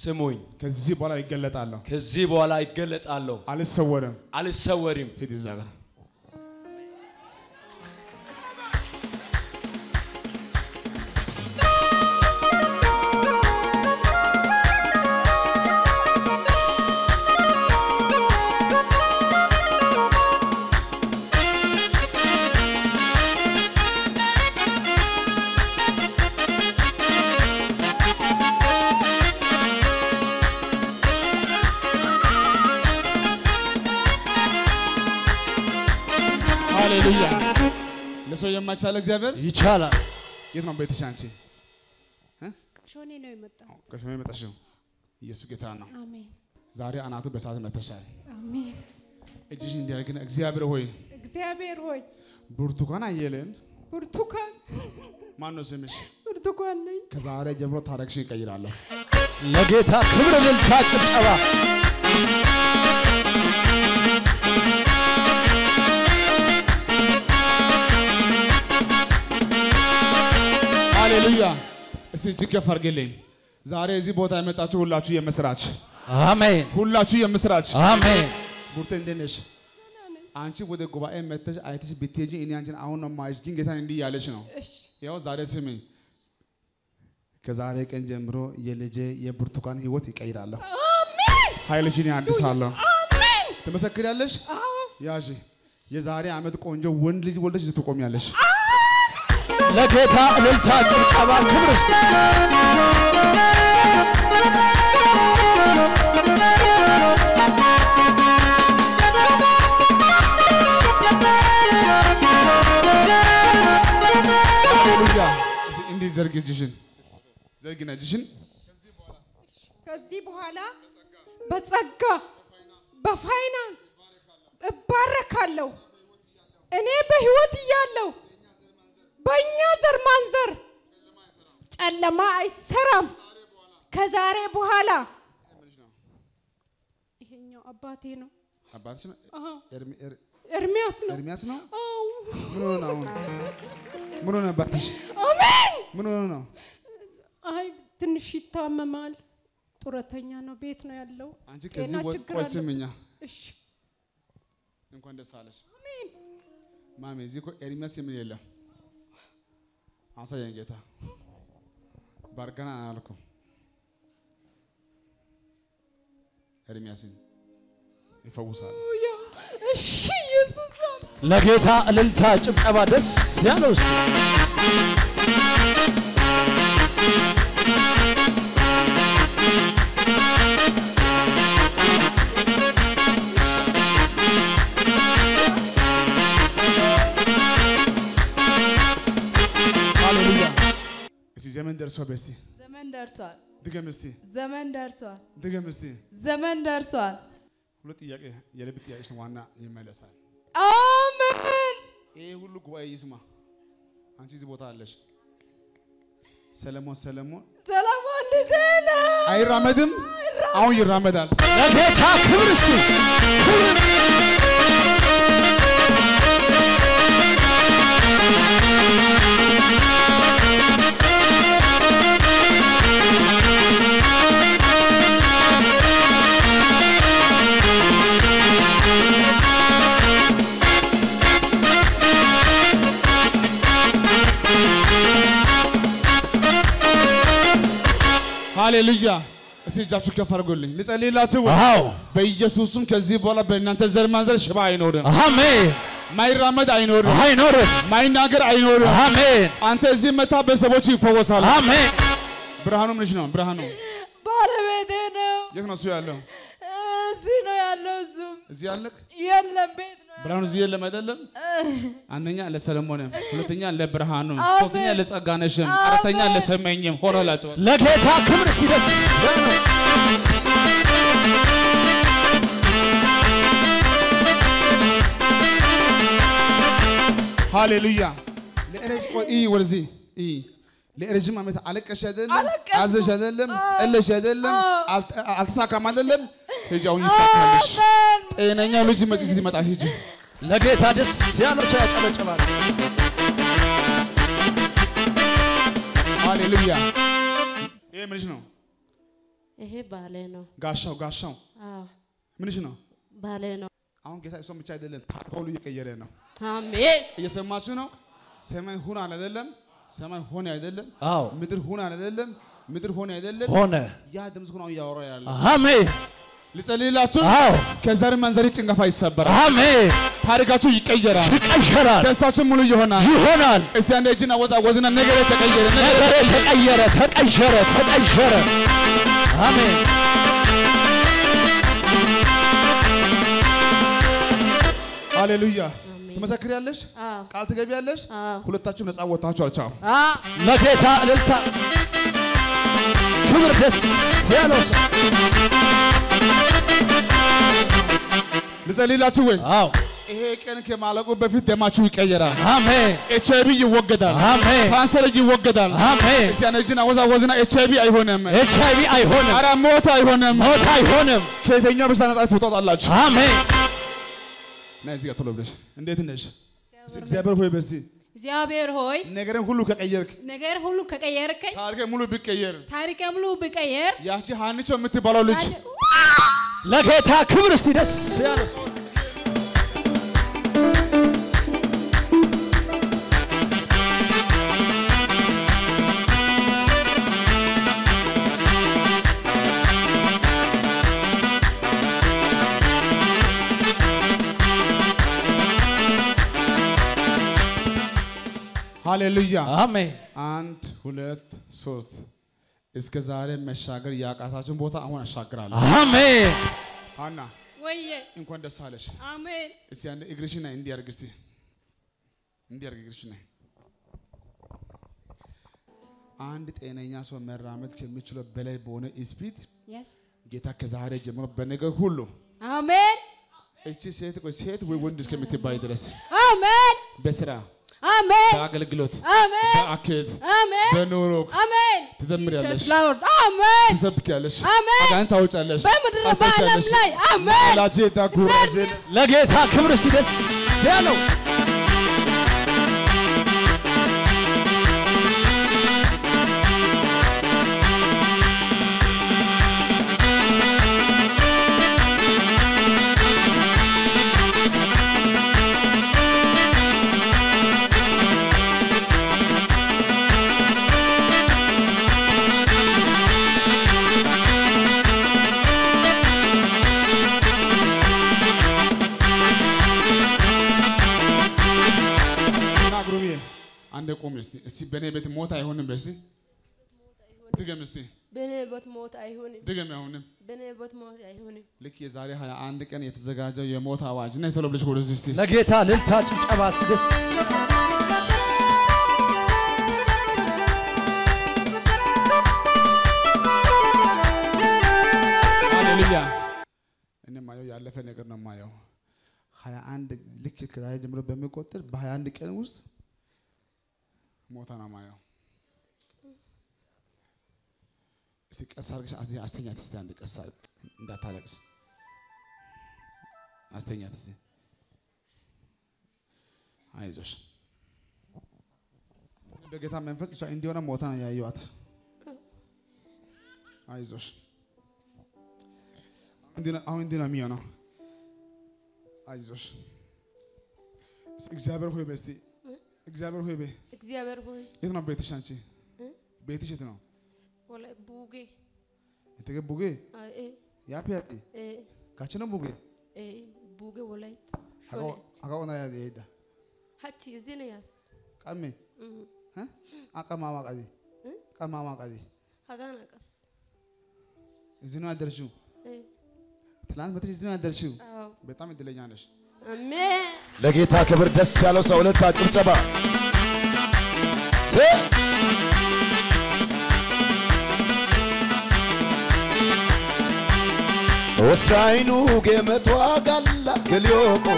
ስሙኝ ከዚህ በኋላ ይገለጣለሁ ከዚህ በኋላ ይገለጣለሁ አልሰወርም ሂድ እዛ ጋር ሃሌሉያ ለሰው የማይቻል እግዚአብሔር ይቻላል የት ነው ቤትሽ አንቺ ከሾኔ ነው የመጣው ከሾኔ መጣሽው ኢየሱስ ጌታ ነው አሜን ዛሬ አናቱ በሰዓት መተሻል አሜን እጅሽ እንዲያርግና እግዚአብሔር ሆይ ብርቱካን አየለን ብርቱካን ማን ነው ስምሽ ብርቱካን ነኝ ከዛሬ ጀምሮ ታሪክሽን ይቀይራለሁ ለጌታ ክብር ልልታ ጭብጨባ ሃሌሉያ እስቲ ትከፈርግልኝ ዛሬ እዚህ ቦታ የመጣችሁ ሁላችሁ የምስራች አሜን ሁላችሁ የምስራች አሜን ቡርቴ እንደነሽ አንቺ ወደ ጉባኤ መተሽ አይተሽ ብትሄጂ እኔ አንቺን አሁን ነው ማይሽ ግን ጌታ እንዲህ ያለሽ ነው ያው ዛሬ ስሚ ከዛሬ ቀን ጀምሮ የልጄ የብርቱካን ህይወት ይቀይራለሁ አሜን ኃይልሽን ያድሳለሁ አሜን ትመሰክሪያለሽ ያጂ የዛሬ አመት ቆንጆ ወንድ ልጅ ወልደሽ ትቆሚያለሽ ለጌታ ልልታ ጭብጨባ ክብር እስቲ እንዴ ዘርግጅሽን ዘርግናጅሽን ከዚህ በኋላ በጸጋ በፋይናንስ እባረካለሁ እኔ በህይወት እያለሁ በእኛ ዘር ማንዘር ጨለማ አይሰራም ከዛሬ በኋላ ይሄኛው አባቴ ነው አባትሽ ነው ኤርሚያስ ነው ምን ሆነ አባትሽ አሜን ምን ሆነ ነው አይ ትንሽ ይታመማል ጡረተኛ ነው ቤት ነው ያለው አንቺ ከዚህ ወጥ ስምኛ እሺ እንኳን ደስ አለሽ አሜን ማሜ እዚህ እኮ ኤርሚያስ ምን የለም አሳየን ጌታ ባርጋና አልኩ ኤርሚያስን ይፈውሳል እሺ ኢየሱስ ለጌታ እልልታ ጭብጨባ ደስ ያለው እስቲ ሃሌሉያ እስቲ ዘመን ደርሷል በስቲ ዘመን ደርሷል ድገም እስቲ ዘመን ደርሷል ድገም እስቲ ዘመን ደርሷል ሁለት ጥያቄ የልብ ጥያቄሽ ዋና ይመለሳል አሜን ይሄ ሁሉ ጉባኤ ይስማ አንቺ እዚህ ቦታ አለሽ ሰለሞን ልጄና አይራመድም አሁን ይራመዳል ለጌታ ክብር እስቲ ሃሌሉያ እስቲ እጃችሁ ከፍ አድርጉልኝ ልጸልይላችሁ ዋው በኢየሱስም ከዚህ በኋላ በእናንተ ዘር ማንዘር ሽባ አይኖርም አሜን ማይራመድ አይኖርም ማይናገር አይኖርም አሜን አንተ እዚህ መታ በሰዎች ይፈወሳሉ አሜን ብርሃኑ ምንሽ ነው ብርሃኑ ባለቤቴ ነው የት ነው እሱ ያለው እዚህ ነው ያለው እሱም እዚህ ያለክ የለም ቤት ነው ብርሃኑ እዚህ የለም አይደለም አንደኛ ለሰለሞን ሁለተኛ ለብርሃኑ ሶስተኛ ለጸጋነሽ አራተኛ ለሰመኝም ሆኖላቸው ለጌታ ክብር እስቲ ደስ ሃሌሉያ ለእረጅ ቆይ ወርዚ ለረጅም ዓመት አለቀሽ አይደለም አዘሽ አይደለም ጸለሽ አይደለም አልተሳካም አይደለም ሄጃውን ይሳካልሽ ጤነኛ ልጅ መጥቶ ይመጣ ሄጂ ለጌታ ደስ ያለው ሰው ያጨበጨባል ሃሌሉያ ይሄ ምንሽ ነው ይሄ ባሌ ነው ጋሻው ምንሽ ነው ባሌ ነው አሁን ጌታ እሱም ብቻ አይደለም ታሪኩ እየቀየረ ነው አሜን እየሰማችሁ ነው ሰማይ ሆነ አይደለም ሰማይ ሆነ አይደለም አዎ ምድር ሆነ አይደለም ምድር ሆነ አይደለም ሆነ ያ ድምጽ ሆነ ያወራ ያለ አሜን ልጸልይላችሁ አዎ ከዘር መንዘር ጭንገፋ ይሰበራል አሜን ታሪካችሁ ይቀየራል ደስታችሁ ሙሉ ይሆናል እስቲ አንዴ እጅና ወጣ ወዝና ነገር ተቀየረ አሜን ሃሌሉያ ትመሰክሪያለሽ ቃል ትገቢያለሽ ሁለታችሁ ነፃ ወጣችሁ ቻው ለጌታ እልልታ ክብር ደስ ያለው ልጸልይላችሁ ወይ አዎ ይሄ ቀን ከማለቁ በፊት ደማችሁ ይቀየራል አሜን ኤችአይቪ ይወገዳል አሜን ካንሰር ይወገዳል አሜን እስቲ አንጅና ወዛወዝና ኤችአይቪ አይሆንም ኧረ ሞት አይሆንም ከየትኛ በሽታ ነፃ ትወጣላችሁ አሜን ነዚህ ጋር ቶሎ ብለሽ እንዴት ነሽ እግዚአብሔር ሆይ በሲ እግዚአብሔር ሆይ ነገርን ሁሉ ከቀየርክ ታሪኬ ሙሉ ቢቀየር ያቺ ሃንቾ የምትባለው ልጅ ለጌታ ክብር እስቲ ደስ ያለው ሃሌሉያ አሜን 1 2 3 እስከ ዛሬ መሻገር ያቃታችሁን ቦታ አሁን አሻግራለሁ አሜን አና ወይዬ እንኳን ደስ አለሽ አሜን እስቲ አንዴ እግርሽና እንዲያርግ እስቲ እንዲያርግ እግርሽና አንድ ጤነኛ ሰው መራመድ ከሚችለው በላይ በሆነ ስፒድ ጌታ ከዛሬ ጀምሮ በነገር ሁሉ አሜን እቺ ሴት ወይ ወንድ እስከምትባይ ድረስ አሜን በስራ አሜን በአገልግሎት አሜን በአክት አሜን በኑሮ አሜን ትዘምሪያለሽ አሜን ትሰብኪያለሽ አሜን አጋንንት ታውጫለሽ በምድር በዓለም ላይ አሜን ላጄታ ጉራጄን ለጌታ ክብር እስቲ ደስ ያለው አንዴ ቆም እስቲ በኔ ቤት ሞት አይሆንም በሲ ድገም እስቲ በኔ ቤት ሞት አይሆንም ድገም አይሆንም በኔ ቤት ሞት አይሆንም ልክ የዛሬ 21 ቀን የተዘጋጀው የሞት አዋጅ ነው ተለብለሽ ወደዚህ እስቲ ለጌታ እልልታ ጭብጨባ እስቲ ደስ ሃሌሉያ እኔ ማየው ያለፈ ነገር ነው ማየው 21 ልክ ከዛሬ ጀምሮ በሚቆጥር በ21 ቀን ውስጥ ሞታና ማየው እስቲ ቀሳርሽ አስተኛት እስቲ አንድ ቀሳር እንዳታለቅስ አስተኛት እስቲ አይዞሽ በጌታ መንፈስ እሷ እንዲሆነ ሞታና ያዩዋት አይዞሽ አሁን እንዲና የሚሆነው አይዞሽ እግዚአብሔር ሆይ በስቲ እግዚአብሔር ሆይ የት ነው ቤትሽ አንቺ ቤትሽ የት ነው ወላይ ቡጌ እንተገ ቡጌ ያፒያቲ ካቸነ ቡጌ ቡጌ ወላይ አጋውና ያደ ሀቺ እዚነያስ ቀሜ አቀማማ ቀዲ ሀጋናቀስ እዚህ ነው ያደርሽው ትላንት መጥተሽ እዚህ ነው ያደርሽው በጣም እድለኛ ነሽ አሜን ለጌታ ክብር ደስ ያለው ሰው ለታ ጭብጨባ ወሳይኑ ገመቷ ጋላ ገሊዮቆ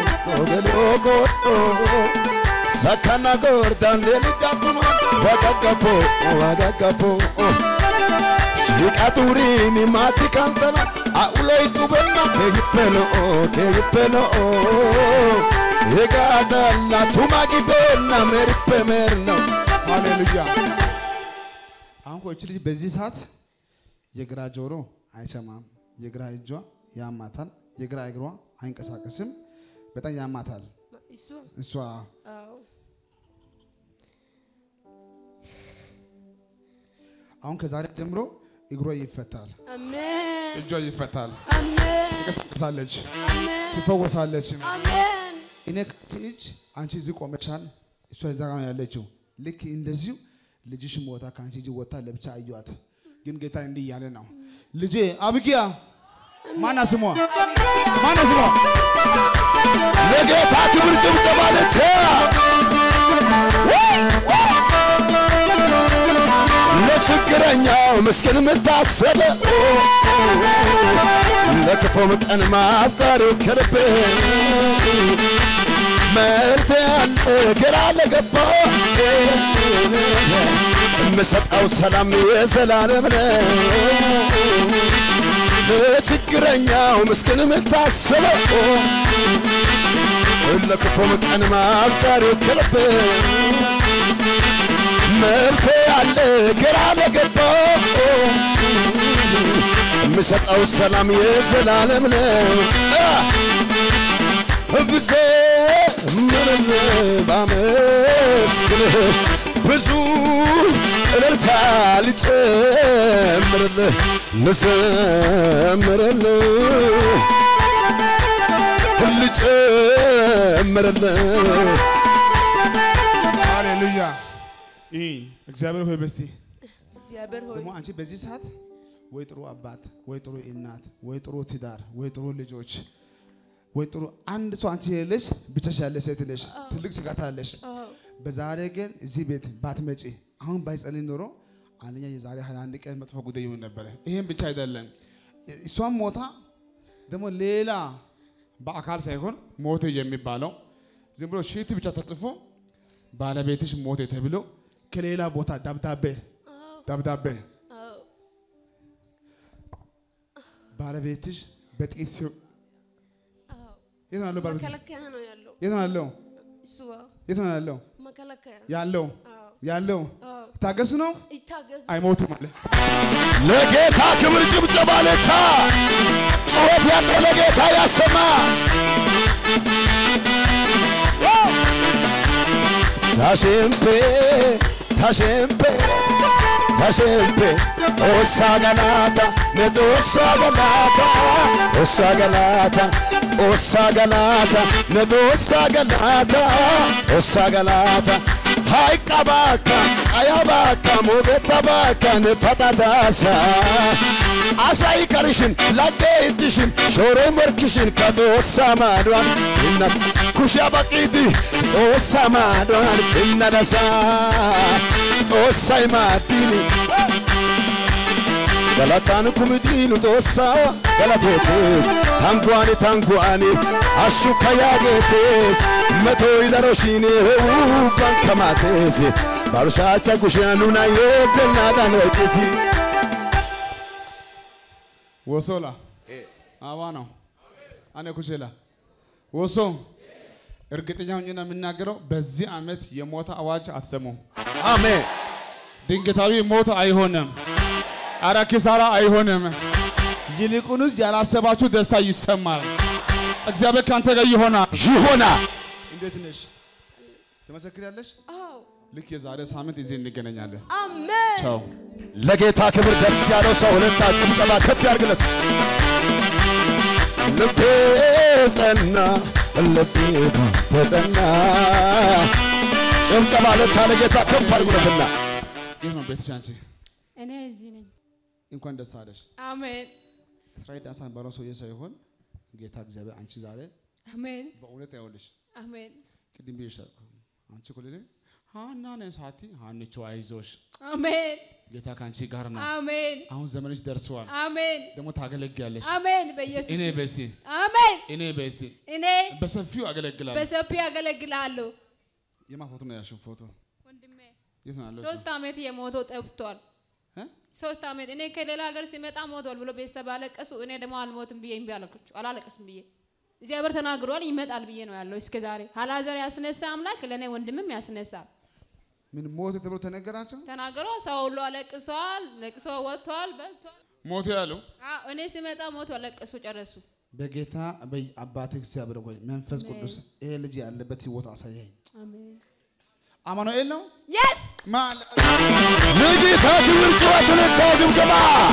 ሰካና ጎርዳን ለልጋቱማ ዋጋጋፎ ሽቃቱሪኒ ማቲ ካንተና አውሎይቱ በና ከይፈሎ የጋዳላ ቱማጊቤና መርፔመር ነው ሃሌሉያ አሁን እቺ ልጅ በዚህ ሰዓት የግራ ጆሮ አይሰማም የግራ እጇ ያማታል የግራ እግሯ አይንቀሳቀስም በጣም ያማታል እሷ አዎ አሁን ከዛሬ ጀምሮ እግሯ ይፈታል አሜን እጇ ይፈታል አሜን ትቀሳለች አሜን ትፈወሳለች አሜን እኔ ከእጅ አንቺ እዚህ ቆመሻል እሷ እዛ ጋር ያለችው ልክ እንደዚሁ ልጅሽ ሞታ ካንቺ እጅ ወጣ ለብቻ አዩአት ግን ጌታ እንዲህ ያለ ነው ልጄ አብጊያ ማና ስሟ ለጌታ ክብር ጭብጨባ ለታ ለችግረኛው ምስኪን ምታሰበ ለክፉም ቀን ማፍጠሩ ከልብ መርተን ግራ ለገባ የምሰጠው ሰላም የዘላለም ነው ለችግረኛው ምስኪን ምታሰበ ለክፉም ቀን ማፍጠሩ ከልብ መርተ ያለ ግራ ለገባ የምሰጠው ሰላም የዘላለም ነው ብዜ ምንም ባመስግንህ ብዙ እልልታ ልጨምርልህ ልጨምርልህ ሃሌሉያ እግዚአብሔር ሆይ በስቲ እግዚአብሔር ሆይ ደግሞ አንቺ በዚህ ሰዓት ወይ ጥሩ አባት ወይ ጥሩ እናት ወይ ጥሩ ትዳር ወይ ጥሩ ልጆች ወይ ጥሩ አንድ ሰው አንቺ የለሽ ብቻሽ ያለ ሴት ነሽ ትልቅ ስጋት አለሽ በዛሬ ግን እዚህ ቤት ባትመጪ አሁን ባይጸልይ ኖሮ አንደኛ የዛሬ 21 ቀን መጥፎ ጉዳይ ይሆን ነበር ይሄን ብቻ አይደለም እሷም ሞታ ደግሞ ሌላ በአካል ሳይሆን ሞተ የሚባለው ዝም ብሎ ሺቱ ብቻ ተጥፎ ባለቤትሽ ሞተ ተብሎ ከሌላ ቦታ ደብዳቤ ባለቤትሽ በጥይት ሲው የት ነው ያለው ባለቤትሽ መከለከያ ነው ያለው የት ነው ያለው እሱ የት ነው ያለው መከለከያ ያለው ታገሱ ነው ይታገሱ አይሞትም አለ ለጌታ ክብር ጭብጨባ ለታ ጩኸት ያለው ለጌታ ያሰማ ታሸምፔ ossa galata haika baka ayabaka mogeta baka ne patadasa asai karishin lageitishin shoro merkishin kadossa madwan inna kusha baqidi ossa madwan inna dasa ossa madini galatan kumidinu dossa galatetes tanguani ashuka yagetes metoy daroshine bankamates barushacha kushanuna yetna danokisi ወሶላ አዋና አኔ ኩሼላ ወሶ እርግጠኛ ሆኜ ነው የምናገረው በዚህ አመት የሞት አዋጅ አትሰሙም አሜን ድንገታዊ ሞት አይሆንም አራ ኪሳራ አይሆንም ይልቁንስ ያላሰባችሁ ደስታ ይሰማል እግዚአብሔር ካንተ ጋር ይሆናል እንዴት ነሽ ተመሰክሪያለሽ አዎ ልክ የዛሬ ሳምንት እዚህ እንገናኛለን አሜን ቻው ለጌታ ክብር ደስ ያለው ሰው ሁለታ ጭብጨባ ከፍ ያርግለት ልቤ ጸና ጭብጨባ ለጌታ ከፍ አርጉለትና ይህ ነው ቤትሽ አንቺ እኔ እዚህ ነኝ እንኳን ደስ አለሽ አሜን እስራኤል ዳንሳን ባለው ሰው ሳይሆን ጌታ እግዚአብሔር አንቺ ዛሬ አሜን በእውነት ያውልሽ አሜን ቅድም ብዬሻለሁ አንቺ ኮሌ ሃና ነሳቲ ሃንቾ አይዞሽ አሜን ጌታ ካንቺ ጋር ነው አሜን አሁን ዘመንሽ ደርሷል አሜን ደግሞ ታገለግያለሽ አሜን በኢየሱስ እኔ በሲ አሜን እኔ በሰፊው አገለግላለሁ በሰፊው አገለግላለሁ የማፎቶ ነው ያሽው ፎቶ ወንድሜ የት ነው ያለው 3 አመት የሞተው ጠፍቷል 3 አመት እኔ ከሌላ ሀገር ሲመጣ ሞቷል ብሎ ቤተሰብ አለቀሱ እኔ ደግሞ አልሞትም ብዬ እንቢ አልኩኝ አላለቀስም ብዬ እግዚአብሔር ተናግሯል ይመጣል ብዬ ነው ያለው እስከ ዛሬ ሐላዘር ያስነሳ አምላክ ለኔ ወንድምም ያስነሳል ምን ሞት ተብሎ ተነገራቸው ተናግሮ ሰው ሁሉ አለቅሷል ለቅሶ ወጥቷል በልቷል ሞት ያሉ እኔ ሲመጣ ሞት ወለቀሱ ጨረሱ በጌታ በአባቴ እግዚአብሔር ሆይ መንፈስ ቅዱስ ይሄ ልጅ ያለበት ህይወት አሳየኝ አሜን አማኑኤል ነው Yes! ማል ለጌታ ክብር ጭዋትን ታጅምጀባ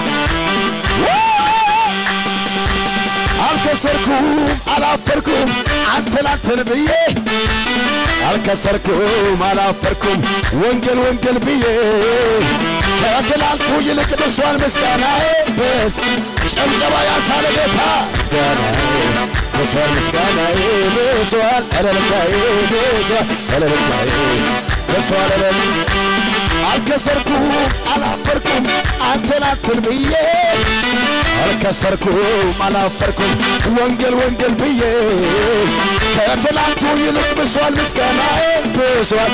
አልከሰርኩም አላፈርኩም አንተን ብዬ አልከሰርኩም አላፈርኩም ወንጌል ብዬ ከትላንቱ ይልቅ ደርሷል ምስጋናዬ በስ ጨብጨባ ያሳለ ጌታ ምስጋናዬ በሷል እልልታዬ በሷል አልከሰርኩም አላፈርኩም አንተን ብዬ አልከሰርኩም አላፈርኩም ወንጌል ብዬ ከትላንቱ ይልቅ ብሷል ምስጋናዬ ብሷል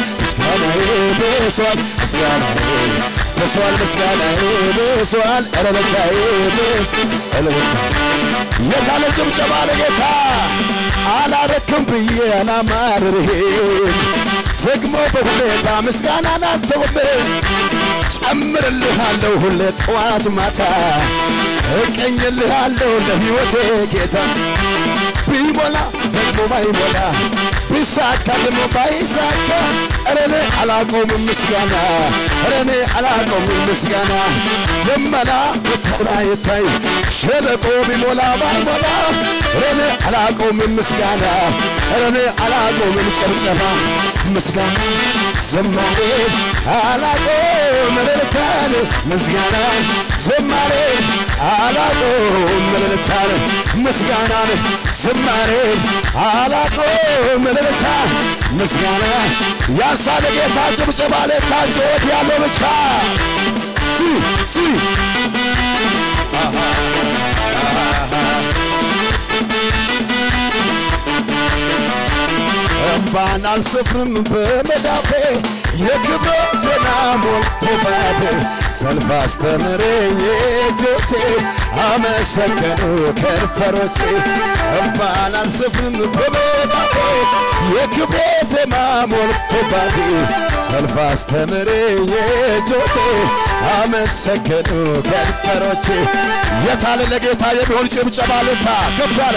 እልልታዬ የታለ ጭብጨባ ለጌታ አላረክም ብዬ አላማርርህም ደግሞ በሁኔታ ምስጋናን አልተውም ጨምርልሃለሁ ሁሌ ጠዋት ማታ እቀኝልሃለሁ ለሕይወቴ ጌታ ቢሞላ ደግሞ ባይሞላ ቢሳካ ደግሞ ባይሳካ እኔ አላቆምም ምስጋና ደመና ይታይ ሸለቆ ቢሞላ ባይሞላ እኔ አላቆምም ምስጋና ጨብጨባ ምስጋና ዘማሬ አላቆም እልልታን ምስጋና ዘማሬ አላቆም እልልታን ምስጋናን ዘማሬ አላቆም እልልታ ምስጋና ያሳለ ጌታ ጭብጨባ ለታጆት ያለው ብቻ ሲ እንባን አልሰፍርም በመዳፌ የክብር ዜና ሞልቶ ባፌ ሰልፍ አስተምረኝ እጆቼ አመሰገኑ ከንፈሮቼ እንባን አልሰፍርም በመዳፌ የክብር ዜና ሞልቶ ባፌ ሰልፍ አስተምረኝ እጆቼ አመሰገኑ ከንፈሮቼ የታለ ለጌታ የሚሆን ጭብጨባ ልታ ከፍ ያለ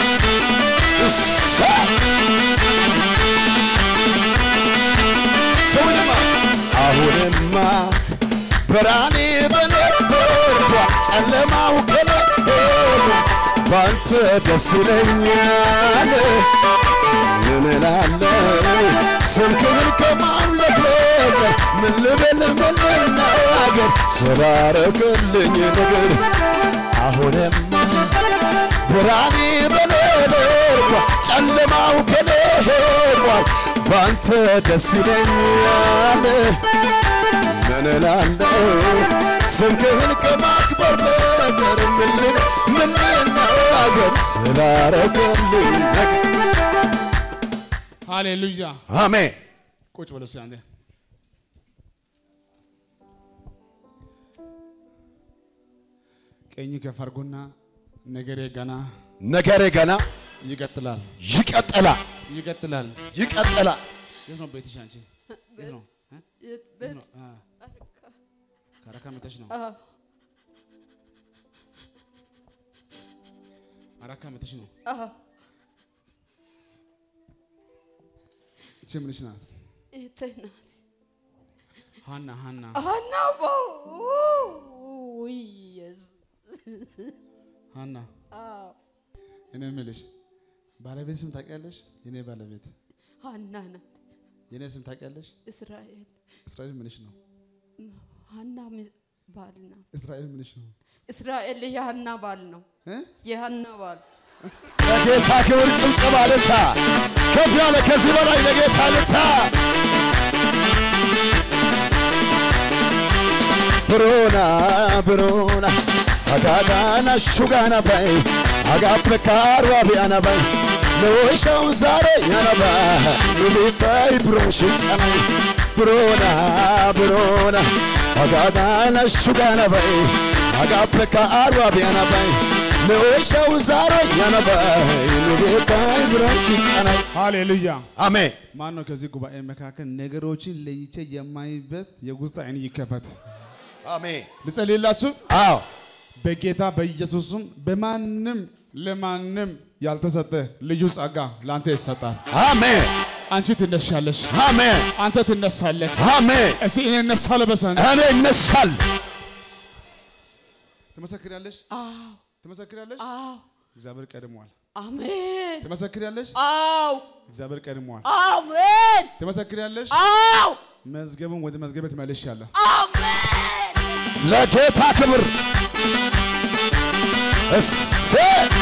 አሁንማ ብርሃኔ በነበርቷ ጨለማው ከነበረ ባንተ ደስ ይለኛል ምን እላለሁ ስምህን ከማምለክ በቀር ምን ልበል ምን ልናገር ስላረክልኝ ነገር አሁንማ ብርሃኔ በነበርቷ ጨለማው ከነበረ ባንተ ደስ ይለኛል ምን እላለሁ ስምህን ከማክበር በቀር ምን ልናገር ስላረክልኝ ነገር ሃሌሉያ አሜን ቁጭ በሉ ሲያንዴ ቀኝ ከፈርጉና ነገሬ ገና ይቀጥላል የት ነው ቤትሽ አንቺ የት ነው ካራካ መተሽ ነው አራካ መተሽ ነው እቺ ምንሽ ናት እህትህ ናት ሃና ውይ ኢየሱስ ሃና እኔ የምልሽ ባለቤት ስም ታውቂያለሽ የኔ ባለቤት ሃና ናት የኔ ስም ታውቂያለሽ እስራኤል ምንሽ ነው ሃና ባል ነው እስራኤል ምንሽ ነው እስራኤል የሃና ባል ነው የሃና ባል ለጌታ ክብር ጭብጨባ ልታ ከፍ ያለ ከዚህ በላይ ለጌታ ልታ ብሮና አጋጋና ሹጋና ባይ አጋፍካሩ አቢያና ባይ ለወሻው ዛሬ ያናባ ልልታይ ብሮሽጫና ብሮና አጋጋና ሹጋና ባይ አጋፍካሩ አቢያና ባይ ለወሻው ዛሬ ያናባ ልልታይ ብሮሽጫና ሃሌሉያ አሜን ማን ነው ከዚህ ጉባኤ መካከል ነገሮችን ለይቼ የማይበት የውስጥ አይን ይከፈት አሜን ልጸልይላችሁ አዎ በጌታ በኢየሱስም በማንም ለማንም ያልተሰጠ ልዩ ጸጋ ላንተ ይሰጣል አሜን አንቺ ትነሻለሽ አሜን አንተ ትነሳለህ አሜን እስቲ እኔ እነሳለሁ በሰን እኔ እነሳለሁ ትመሰክሪያለሽ አዎ ትመሰክሪያለሽ አዎ እግዚአብሔር ቀድሟል አሜን ትመሰክሪያለሽ አዎ እግዚአብሔር ቀድሟል አሜን ትመሰክሪያለሽ አዎ መዝገቡን ወደ መዝገብ ተመልሻለሁ አሜን ለጌታ ክብር እሰ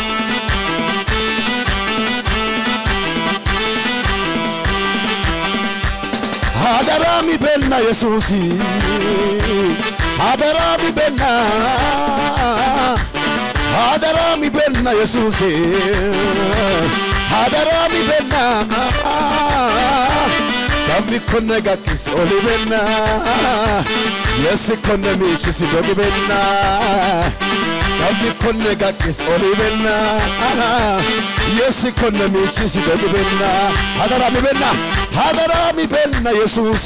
አደራሚ በልና ኢየሱስ አደራሚ በልና አደራሚ በልና ኢየሱስ አደራሚ በልና ከሚኮነ ጋኪስ ኦሊበና የስኮነ ሚችስ ዶግበና ከሚኮነ ጋኪስ ኦሊበና የስኮነ ሚችስ ዶግበና አደራሚ በልና ኢየሱስ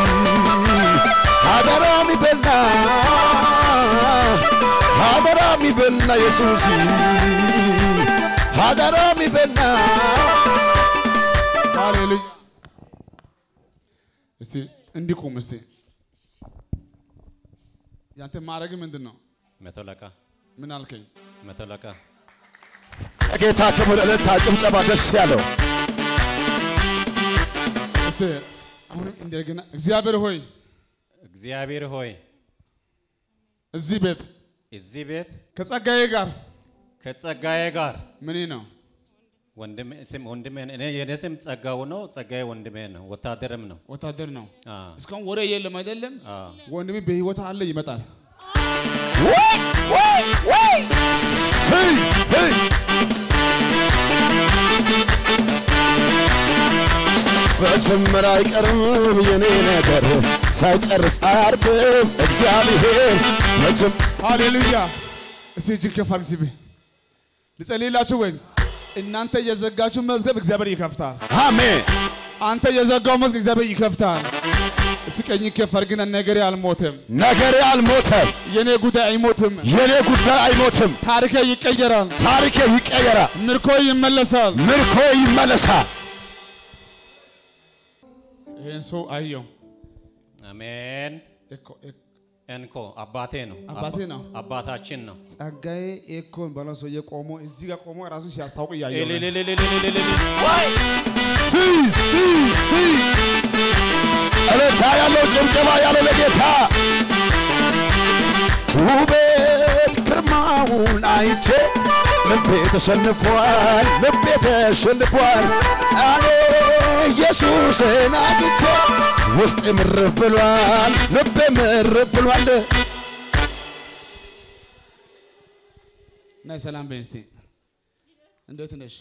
አደራሚ በልና ኢየሱስ አደራሚ በልና ሃሌሉያ እስቲ እንዲቆም እስቲ ያንተ ማረግ ምንድነው መተለካ ምን አልከኝ መተለካ ጌታ ክብር ለታ ጭምጨባ ደስ ያለው እስቲ አሁን እንደገና እግዚአብሔር ሆይ እዚህ ቤት ከጸጋዬ ጋር ምን ነው ወንድሜ እኔ የደስም ጸጋው ነው ጸጋዬ ወንድሜ ነው ወታደር ነው እስካሁን ወሬ የለም አይደለም ወንድሜ በህይወት አለ ይመጣል በጅምር አይቀርም የኔ ነገር ሳይጨርስ አያርፍም እግዚአብሔር ሃሌሉያ እስቲ እጅግ ከፍ አድርጉ ልጸልይላችሁ ወይ እናንተ የዘጋችሁ መዝገብ እግዚአብሔር ይከፍታል አሜን አንተ የዘጋው መዝገብ እግዚአብሔር ይከፍታል እስቲ ቀኝ ከፍ አድርግና ነገሬ አልሞተም የኔ ጉዳይ አይሞትም ታሪኬ ይቀየራል ምርኮ ይመለሳል ይሄን ሰው አየው አሜን እንኮ አባቴ ነው አባታችን ነው ጸጋዬ ኤኮን ባላሶ የቆሞ እዚህ ጋር ቆሞ ራሱ ሲያስታውቅ ያየው እለታ ያለው ጭምጨባ ያለው ለጌታ ውበት ግርማውን አይቼ ልቤ ተሸንፏል አለ ኢየሱስን አግኝቼ ውስጥ ምርፍ ብሏል ልቤ ምርፍ ብሏል ናይ ሰላም በስቲ እንዴት ነሽ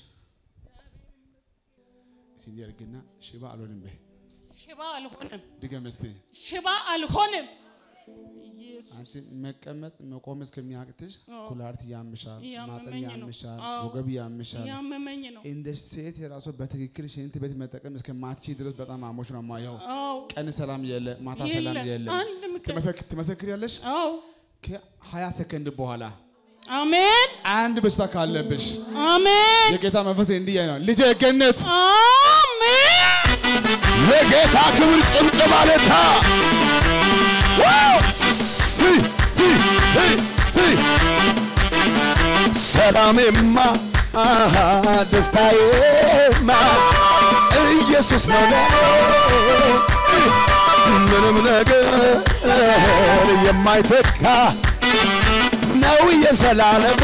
ሲንደርግና ሽባ አልሆንም ድገም እስቲ ሽባ አልሆንም አንቺ መቀመጥ መቆም እስከሚያቅትሽ ኩላሊት ያምሻል ማህፀን ያምሻል ወገብ ያምሻል ያመመኝ ነው እንደ ሴት የራሱ በትክክል ሽንት ቤት መጠቀም እስከማትቺ ድረስ በጣም አሞሽ ነው ማየው ቀን ሰላም የለ ማታ ሰላም የለ ትመሰክሪያለሽ አዎ ከ20 ሰከንድ በኋላ አሜን አንድ በሽታ ካለብሽ አሜን የጌታ መንፈስ እንዲህ ነው ልጄ ገነት አሜን ለጌታ ክብር ጭምጨባ ለታ ሰላሜማ ደስታዬማ ኢየሱስ ነው ምንም ነገር የማይተካ ነው የዘላለሜ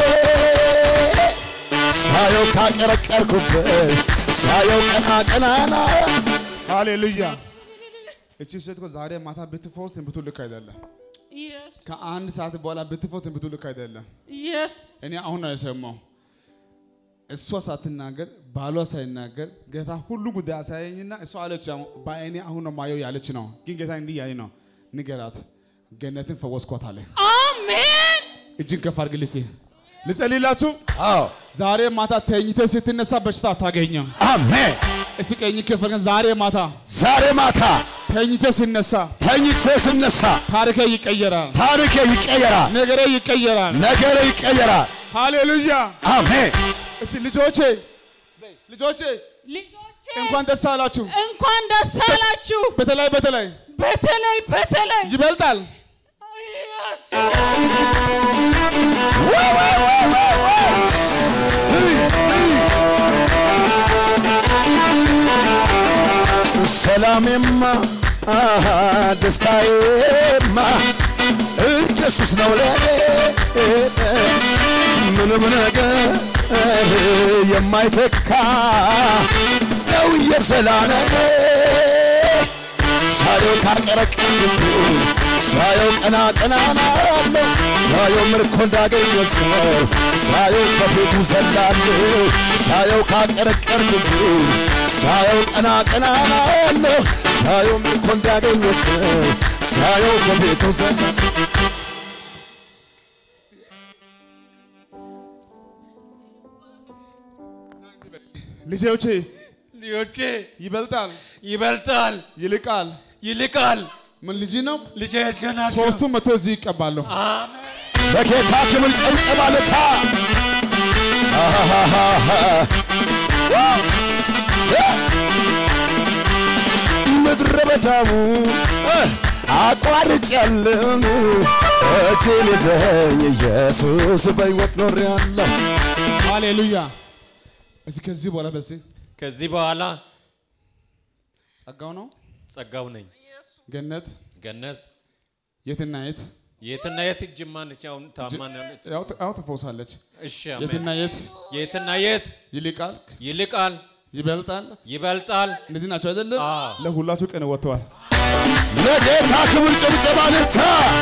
ሳየው ካቀረቀርኩበት ሳየው ቀናቀናና ሃሌሉያ እቺ ሴት ዛሬ ማታ ብትፈውስ ትንቢቱ ልክ አይደለም ከአንድ ሰዓት በኋላ ብትፈውስ ትንቢቱ ልክ አይደለም እኔ አሁን ነው የሰማው እሷ ሳትናገር ባሏ ሳይናገር ጌታ ሁሉ ጉዳይ አሳየኝና እሷ አለች ባይኔ አሁን ነው ማየው ያለች ነው ግን ጌታ እንዲህ ያይ ነው ንገራት ገነትን ፈወስኳት አለ አሜን እጅን ከፍ አድርግልኝ ልጸልይላችሁ አዎ ዛሬ ማታ ተኝተህ ስትነሳ በሽታ አታገኝም አሜን እስኪ ቀኝ ከፍ አድርገን ዛሬ ማታ ተኝቼ ስነሳ ታሪኬ ይቀየራል። ነገሬ ይቀየራል። ሃሌሉያ አሜን። እስቲ ልጆቼ እንኳን ደስ አላችሁ። በተለይ ይበልጣል። ሰላሜማ ደስታዬማ ኢየሱስ ነው ለኔ ምንም ነገር የማይተካ ነው የዘላለም ሳየው ካቀረቀኝ ሳየው ቀና ናለው ሳየው ምርኮ እንዳገኘ ሰው ሳየው በፊቱ ዘላለሁ ሳየው ካቀረቀኝ ሳየው ቀና ናለው ሳየው ምርኮ እንዳገኘ ሰው ሳየው በፊቱ ዘላለሁ ልጆቼ ይበልጣል ይልቃል ምን ልጅ ነው ልጄ ጀናቸው ሶስቱ መቶ እዚህ ይቀባሉ። አሜን። በጌታ ክብር ጨብጨባለታ ምድረ በዳሙ አቋርጫለሁ እጄን ይዘኝ ኢየሱስ በሕይወት ኖሬአለሁ። ሃሌሉያ። እዚህ ከዚህ በኋላ ጸጋው ነኝ። ገነት የትና የት ጅማ ነች። አሁን ታማን ያው ተፈውሳለች። እሺ የትና የት ይልቃል ይበልጣል እንደዚህ ናቸው አይደለም? ለሁላችሁ ቀን ወጥተዋል። ለጌታ ክብር ጨብጨባለታ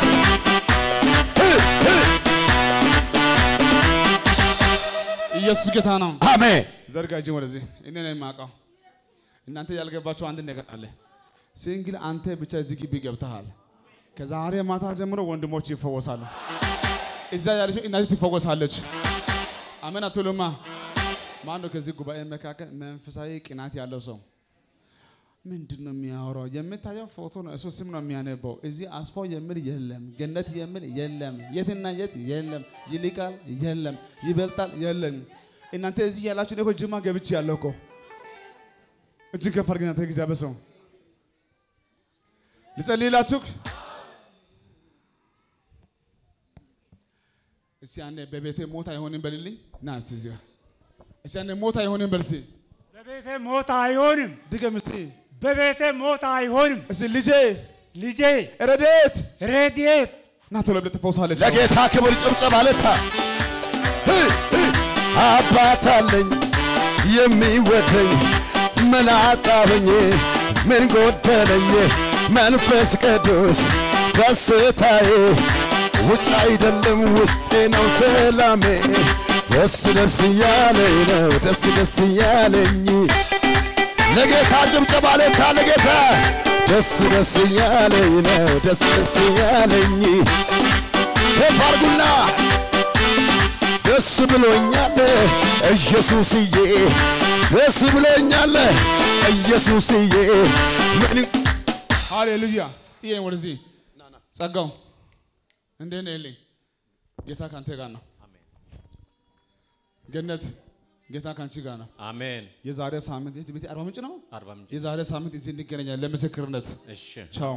ኢየሱስ ጌታ ነው። አሜን። ዘርጋጂ ወደዚህ እኔ ነኝ የማውቀው። እናንተ ያልገባችሁ አንድ ነገር አለ። ሲንግል አንተ ብቻ እዚህ ግቢ ገብተሃል። ከዛሬ ማታ ጀምሮ ወንድሞች ይፈወሳሉ። እዛ ያለችው እናት ትፈወሳለች። አሜን አትሉማ? ማን ነው ከዚህ ጉባኤ መካከል መንፈሳዊ ቅናት ያለው ሰው? ምንድነው የሚያወራው? የምታየው ፎቶ ነው፣ እሱ ስም ነው የሚያነበው። እዚህ አስፋው የሚል የለም፣ ገነት የሚል የለም፣ የትና የት የለም፣ ይልቃል የለም፣ ይበልጣል የለም። እናንተ እዚህ ያላችሁ ነው ጅማ ገብቼ ያለው እኮ እጅግ ከፍ አድርገን እናንተ እግዚአብሔር ሰው ልጸልይላችሁ። እስቲ አንዴ በቤቴ ሞት አይሆንም በልልኝ። ና እስቲ እዚህ እስቲ አንዴ ሞት አይሆንም በልሲ። በቤቴ ሞት አይሆንም። ድገም እስቲ። በቤቴ ሞት አይሆንም። እስቲ ልጄ ረድኤት ና ቶሎ ብለህ ትፈውሳለች። ለጌታ ክብር ጨብጨባለታ አባት አለኝ የሚወደኝ ምን አጣሁኝ ምን ጎደለኝ መንፈስ ቅዱስ ደስታዬ ውጭ አይደለም ውስጤ ነው ሰላሜ ደስ እያለኝ ነው ደስ እያለኝ ለጌታ ጭብጨባለታ ለጌታ ደስ እያለኝ ነው ደስ እያለኝ ከፋርጉና ደስ ብሎኛል ኢየሱስዬ ደስ ብሎኛል ኢየሱስዬ ምን ሃሌሉያ። ይሄን ወደዚህ ጸጋው እንዴት ነህ? ጌታ ካንተ ጋር ነው። አሜን። ገነት ጌታ ካንቺ ጋር ነው። አሜን። የዛሬ ሳምንት ቤት 40 ምንጭ ነው። 40 ምንጭ የዛሬ ሳምንት እዚህ እንገናኛለን ለምስክርነት። እሺ ቻው።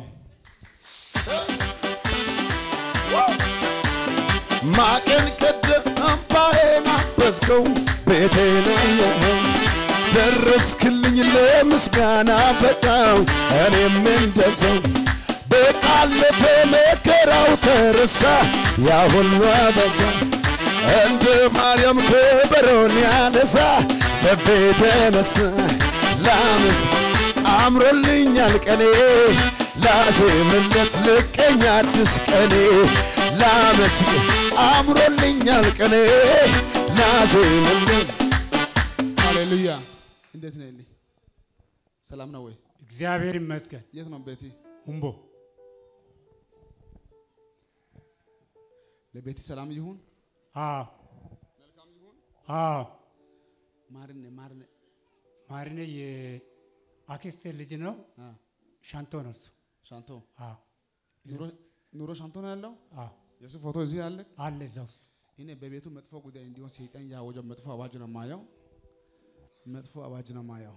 ማቀን ከደምባዬን አበዝከው ቤቴን ደረስክልኝ ለምስጋና በቃው እኔም እንደሰው በቃለፈ መከራው ተረሳ ያ ሁሉ አበዛ እንደ ማርያም ከበሮን ያነሳ ልቤ ተነሳ ላምስ አምሮልኛል ቀኔ ላዜምለት ልቀኝ አዲስ ቀኔ ላመስግን አምሮልኛል ቀኔ ላዜምለት። ሃሌሉያ። እንዴት ነህ? ሰላም ነው ወይ? እግዚአብሔር ይመስገን። የት ነው ቤቲ? ሁምቦ። ለቤቲ ሰላም ይሁን። አዎ መልካም ይሁን። አዎ ማርነ ማርነ የአክስቴ ልጅ ነው። ሻንቶ ነው እሱ። ሻንቶ አዎ ኑሮ ሻንቶ ነው ያለው። አዎ የሱ ፎቶ እዚህ አለ አለ እዛ ውስጥ። እኔ በቤቱ መጥፎ ጉዳይ እንዲሆን ሰይጣን ያወጀው መጥፎ አዋጅ ነው ማየው። መጥፎ አዋጅ ነው ማየው።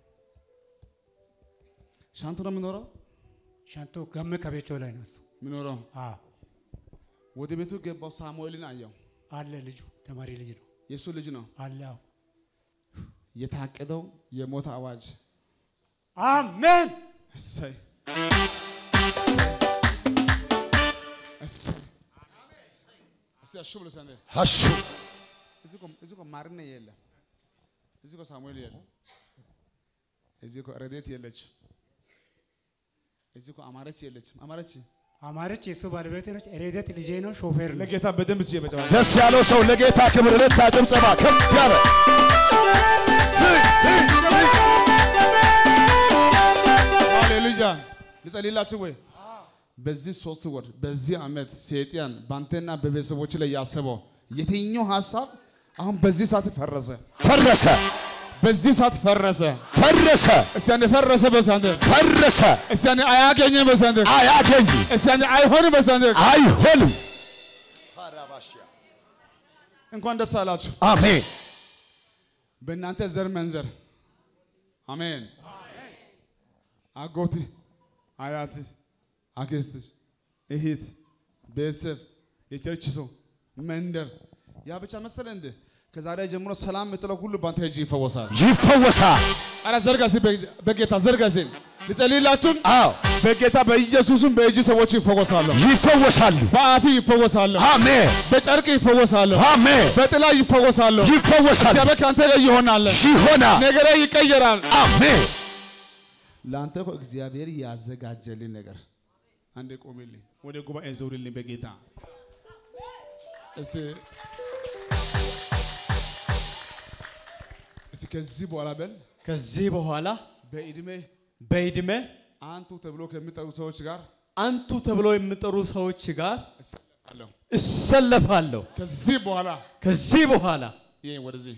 ሻንቶ ነው የሚኖረው። ሻንቶ ገመ ከቤቾ ላይ ነው እሱ የሚኖረው። አዎ ወደ ቤቱ ገባው ሳሙኤልን አየው። አለ ልጁ ተማሪ ልጅ ነው። የሱ ልጅ ነው አለ። አዎ የታቀደው የሞት አዋጅ አሜን። እሰይ እሰይ እሰይ አሹ ብሎ ሰንደ አሹ እዚህ እኮ ማርነ የለም። እዚህ እኮ ሳሙኤል የለም። እዚህ እኮ ረዴት የለች። እዚህ እኮ አማረች የለችም። አማረች የሱ ባለቤት ነች። ሬደት ልጄ ነው። ሾፌር ነው። ለጌታ በደንብ ሲበጫ ደስ ያለው ሰው ለጌታ ክብር ለታ ጭብጨባ ከፍ ያለ ሃሌሉያ። ልጸልይላችሁ ወይ? በዚህ 3 ወር በዚህ ዓመት ሰይጣን ባንተና በቤተሰቦች ላይ ያሰበው የትኛው ሐሳብ አሁን በዚህ ሰዓት ፈረሰ። በዚህ ሰዓት ፈረሰ። እስቲ አንዴ ፈረሰ በሳንደ ፈረሰ። እስቲ አንዴ አያገኝም በሳንደ አያገኝም። እስቲ አንዴ አይሆንም በሳንደ አይሆንም። እንኳን ደስ አላችሁ። አሜን። በእናንተ ዘር መንዘር አሜን። አጎት፣ አያት፣ አክስት፣ እህት፣ ቤተሰብ፣ የቸርች ሰው፣ መንደር ያ ብቻ መሰለ እንደ ከዛሬ ጀምሮ ሰላም የምትለው ሁሉ ባንተ እጅ ይፈወሳል። አረ ዘርጋሲ በጌታ ዘርጋሲ ልጸልይላችሁ። አዎ በጌታ በኢየሱስም በእጅ ሰዎች ይፈወሳሉ። በአፊ ይፈወሳሉ። አሜን። በጨርቅ ይፈወሳሉ። አሜን። በጥላ ይፈወሳሉ። እግዚአብሔር ካንተ ጋር ይሆናል። ነገሬ ይቀየራል። አሜን። ላንተ እኮ እግዚአብሔር ያዘጋጀልኝ ነገር አንዴ ቆምልኝ፣ ወደ ጉባኤ ዘውርልኝ በጌታ እስቲ ከዚህ በኋላ በል ከዚህ በኋላ በእድሜ አንቱ ተብሎ ከሚጠሩ ሰዎች ጋር እሰለፋለሁ። ከዚህ በኋላ ይሄ ወደዚህ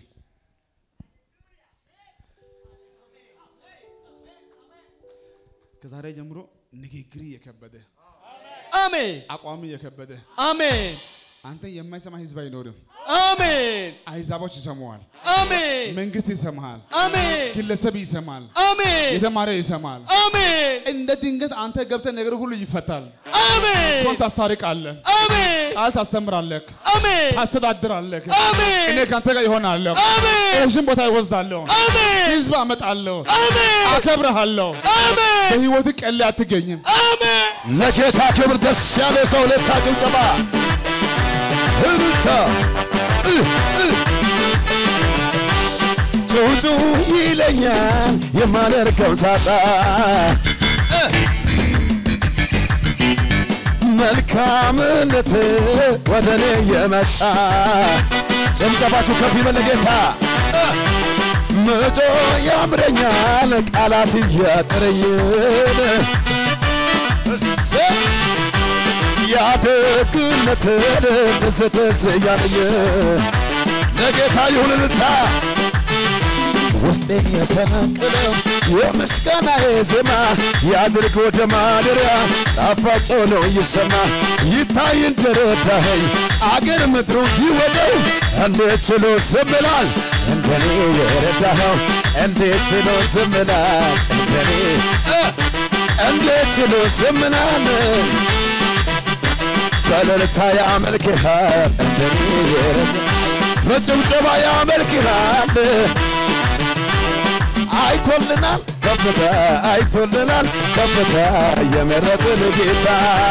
ከዛሬ ጀምሮ ንግግር የከበደ አሜን፣ አቋም የከበደ አሜን። አንተ የማይሰማ ህዝብ አይኖርም። አሜን። አይዛቦች ይሰማዋል። አሜን። መንግስት ይሰማል። አሜን። ግለሰብ ይሰማል። አሜን። የተማረ ይሰማል። አሜን። እንደ ድንገት አንተ ገብተህ ነገር ሁሉ ይፈታል። አሜን። ሰውን ታስታርቃለህ። አሜን። ቃል ታስተምራለህ። አሜን። ታስተዳድራለህ። አሜን። እኔ ካንተ ጋር ይሆናለሁ። አሜን። ረጅም ቦታ ይወስዳለሁ። አሜን። ህዝብ አመጣለሁ። አሜን። አከብርሃለሁ። አሜን። በህይወት ቀል አትገኝም። አሜን። ለጌታ ክብር ደስ ያለ ሰው ለታ ጭብጨባ እልልታ ጩጩ ይለኛል የማደርገው ሳጣ መልካምነት ወደ እኔ የመጣ ጭብጨባችሁ ከፍ ይበል ለጌታ መጮ ያምረኛል ቃላት እያጠረኝ ያደግነትን ትዝትዝ እያለኝ ለጌታ ይሁን እልልታ ውስጤን የተነቀለው የምስጋናዬ ዜማ ያድርግ ወደ ማደሪያ ጣፋጭ ነው ይሰማ ይታይ እንደረዳኸኝ አገር ምድሩ ይወደው እንዴት ችሎ ዝም ይላል እንደኔ የረዳኸው እንዴት ችሎ ዝም ይላል እንደኔ እንዴት ችሎ ዝም ይላል በእልልታ ያመልክሃል እንደኔ የረሳ በጭብጨባ ያመልክሃል አይቶልናል ከፍታ የመረጥን ጌታ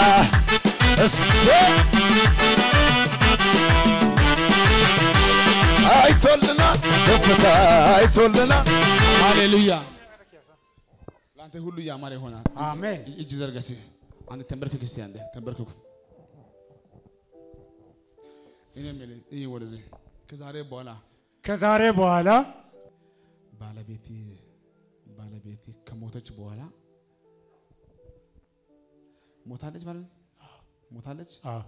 አይቶልናል ሃሌሉያ ላንተ ሁሉ ያማረ ይሆናል። አሜን። እጅ ዘርጋሲ አንተ ተንበርክክ እስቲ አንተ ተንበርክኩ። እኔ ማለት ይሄ ወደዚህ ከዛሬ በኋላ ባለቤቴ ከሞተች በኋላ ሞታለች ማለት ሞታለች።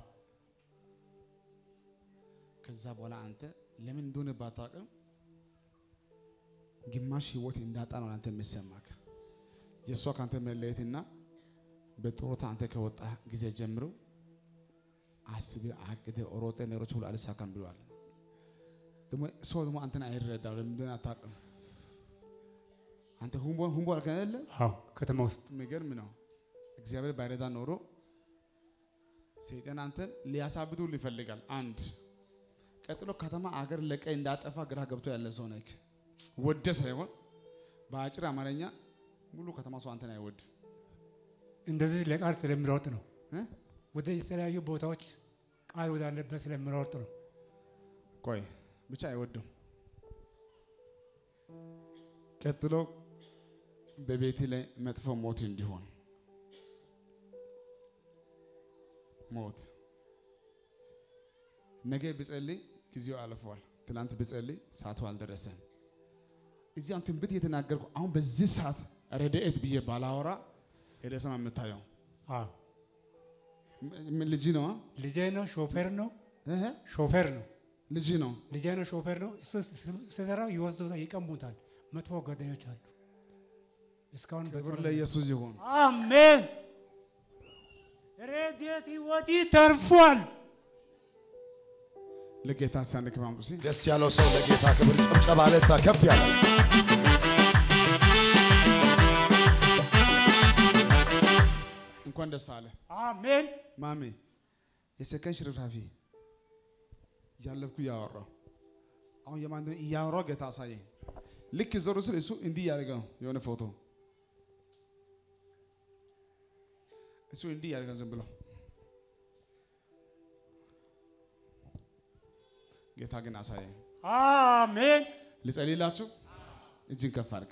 ከዛ በኋላ አንተ ለምን እንደሆነ ባታውቅም ግማሽ ህይወት እንዳጣ ነው አንተ የሚሰማክ። የሷ ካንተ መለየትና በጥሮታ አንተ ከወጣ ጊዜ ጀምሮ አስቤ አቅደ ኦሮጤ ነገሮች ሁሉ አልሳካም ብሏል። ደግሞ ሰው ደግሞ አንተን አይረዳው ለምን አታውቅም? አንተ ሁምቦ አልከነለ? አዎ ከተማ ውስጥ የሚገርም ነው። እግዚአብሔር ባይረዳ ኖሮ ሰይጣን አንተን ሊያሳብዱ ይፈልጋል። አንድ ቀጥሎ ከተማ አገር ለቀይ እንዳጠፋ ግራ ገብቶ ያለ ሰው ነህ። ወደ ሳይሆን በአጭር አማርኛ ሙሉ ከተማ ሰው አንተን አይወድ። እንደዚህ ለቃል ስለምሮጥ ነው። ወደ የተለያዩ ቦታዎች ቃል ወዳለበት ስለምሮጥ ነው። ቆይ ብቻ አይወድም። ቀጥሎ በቤት ላይ መጥፎ ሞት እንዲሆን ሞት ነገ ብጸልይ ጊዜው አልፏል። ትናንት ብጸልይ ሰዓቱ አልደረሰም። እዚህ አንተ ትንቢት የተናገርኩ አሁን በዚህ ሰዓት ረድኤት ብዬ ባላወራ ሄደሰማ የምታየው ልጅ ነው። ልጄ ነው። ሾፌር ነው። ሾፌር ነው። ልጅ ነው። ልጄ ነው። ሾፌር ነው። ሲሰራው ይወስዱታል፣ ይቀሙታል። መጥፎ ጓደኞች አሉ። እስካሁን ክብር ለኢየሱስ ይሁን። አሜን። ረድኤት ሕይወቴ ተርፏል። ለጌታ ሳንክ ማምጡሲ ደስ ያለው ሰው ለጌታ ክብር ጭብጨባ ለታ ከፍ ያለ እንኳን ደስ አለ። አሜን። ማሜ የሰከን ሽርፍራፊ ያለፍኩ ያወራው አሁን የማን ያወራው ጌታ አሳየኝ። ልክ ዞሮ ስለ እሱ እንዲህ ያደረገ ነው የሆነ ፎቶ እሱ እንዲህ ያደረገ ዝም ብሎ ጌታ ግን አሳየኝ። አሜን። ልጸልይላችሁ እጅን ከፍ አድርግ።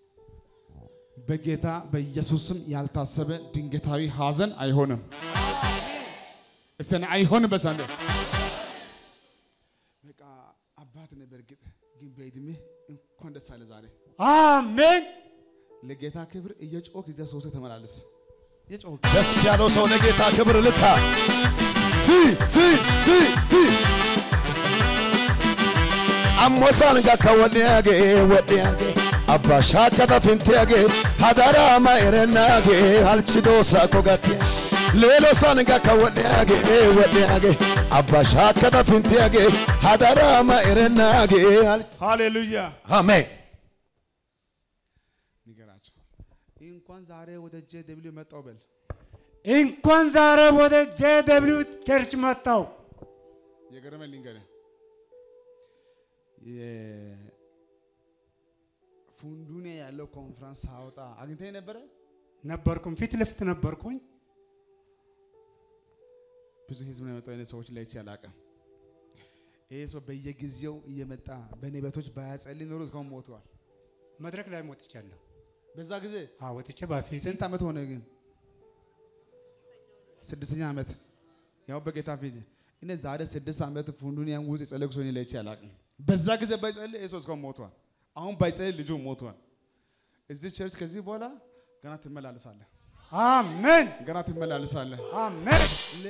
በጌታ በኢየሱስም ያልታሰበ ድንገታዊ ሐዘን አይሆንም። እሰን አይሆንም። በሳንደ በቃ አባት ነህ። በርግጥ ግን በእድሜ እንኳን ደስ አለ ዛሬ። አሜን። ለጌታ ክብር እየጮክ እዚያ ሰው ተመላለስ። እየጮክ ደስ ያለው ሰው ለጌታ ክብር ልታ ሲ አሞሳን ጋከወዲያጌ ወዲያጌ አባሻ ከተፍንቲያጌ ሀዳራ ማይረናጌ አልችዶ ሳኮጋቲ ሌሎሳን ጋከወዲያጌ ወዲያጌ አባሻ ከተፍንቲያጌ ሀዳራ ማይረናጌ ሃሌሉያ አሜን። ንገራቸው እንኳን ዛሬ ወደ ጄደብሊው መጣው በል። እንኳን ዛሬ ወደ ጄደብሊው ቸርች መጣው። የገረመ ልንገር ፉንዱኔ ያለው ኮንፈረንስ አውጣ አግኝተኝ ነበርኩኝ። ፊት ለፊት ነበርኩኝ። ብዙ ህዝብ ነው የመጣው። እኔ ሰዎች ላይ አላውቅም። ይሄ ሰው በየጊዜው እየመጣ በነቢያቶች ባያጸልይ ኖሮ እስካሁን ሞቷል። መድረክ ላይ ሞትቻለሁ በዛ ጊዜ ወጥቼ በፊት። ስንት ዓመት ሆነ ግን? 6ኛ ዓመት ያው በጌታ ፊት እኔ ዛሬ 6 ዓመት ፉንዱኔን ውስጥ የጸለይኩ ሰው እኔ ላይ አላውቅም። በዛ ጊዜ ባይጸልይ እሱ እስካሁን ሞቷል። አሁን ባይጸልይ ልጁ ሞቷል። እዚህ ቸርች ከዚህ በኋላ ገና ትመላለሳለህ። አሜን። ገና ትመላለሳለህ። አሜን።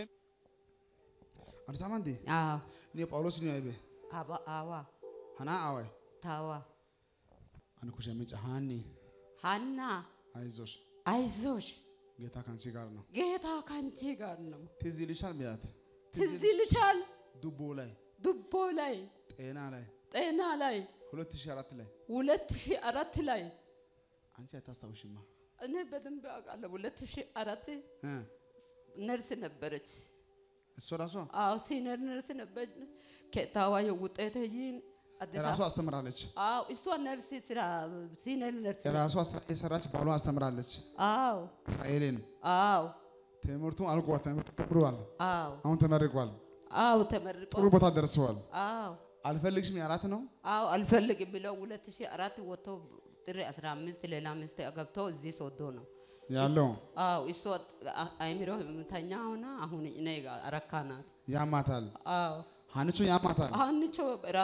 አዲስ አበባ እንዴ? አዎ። እኔ ጳውሎስ ነው አይበ አዋ ሀና አዋይ ታዋ አንኩ ሸምጫ ሀና አይዞሽ ጌታ ካንቺ ጋር ነው። ጌታ ካንቺ ጋር ነው። ትዝ ይልሻል ቢያት ትዝ ይልሻል። ዱቦ ላይ ጤና ላይ 2004 ላይ አንቺ አታስታውሽማ? እኔ በደንብ አውቃለሁ። 2004 ነርስ ነበረች እሷ ራሷ። አዎ ሲኒየር ነርስ ነበረች። ከታዋ የውጤተይን ራሷ አስተምራለች። አዎ እሷ ነርስ ስራ ሲኒየር ነርስ ራሷ ስራ የሰራች ባሏ አስተምራለች። አዎ እስራኤልን። አዎ ትምህርቱን አልቋል። ትምህርቱ ተምሯል። አዎ አሁን ተመርቋል። አዎ ተመርቋል። ጥሩ ቦታ ደርሰዋል። አዎ አልፈልግሽም ያላት ነው። አዎ አልፈልግም ብለው 2004 ወጥቶ ጥሪ 15 ሌላ ሚስት አገብቶ እዚህ ሶዶ ነው ያለው። አዎ እሱ አይምሮ ህመምተኛ ሆና አሁን እኔ ጋር አረካናት። ያማታል። አዎ ሀንቾ ያማታል። ሀንቾ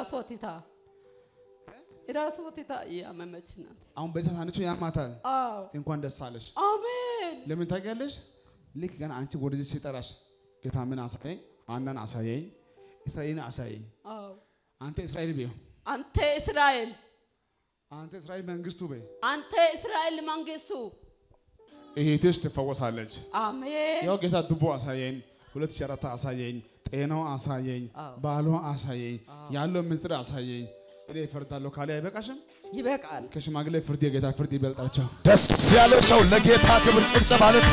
ራሷ ትታ ያመመች ናት። አሁን በዛ ሀንቾ ያማታል። አዎ እንኳን ደስ አለሽ። አሜን። ለምን ታውቂያለሽ? ልክ ገና አንቺ ወደዚህ ሲጠራሽ ጌታ ምን አሳየኝ? አናን አሳየኝ፣ እስራኤልን አሳየኝ። አዎ አንተ እስራኤል በይ። አንተ እስራኤል መንግስቱ በይ። አንተ እስራኤል መንግስቱ እህትሽ ትፈወሳለች። አሜን። ያው ጌታ ዱቦ አሳየኝ 2004 አሳየኝ ጤናው አሳየኝ ባሏ አሳየኝ ያለው ምስጢር አሳየኝ እኔ እፈርዳለሁ ካለ አይበቃሽም? ይበቃል። ከሽማግሌ ፍርድ የጌታ ፍርድ ይበልጣል። ደስ ያለው ሰው ለጌታ ክብር ጭብጨባ ለታ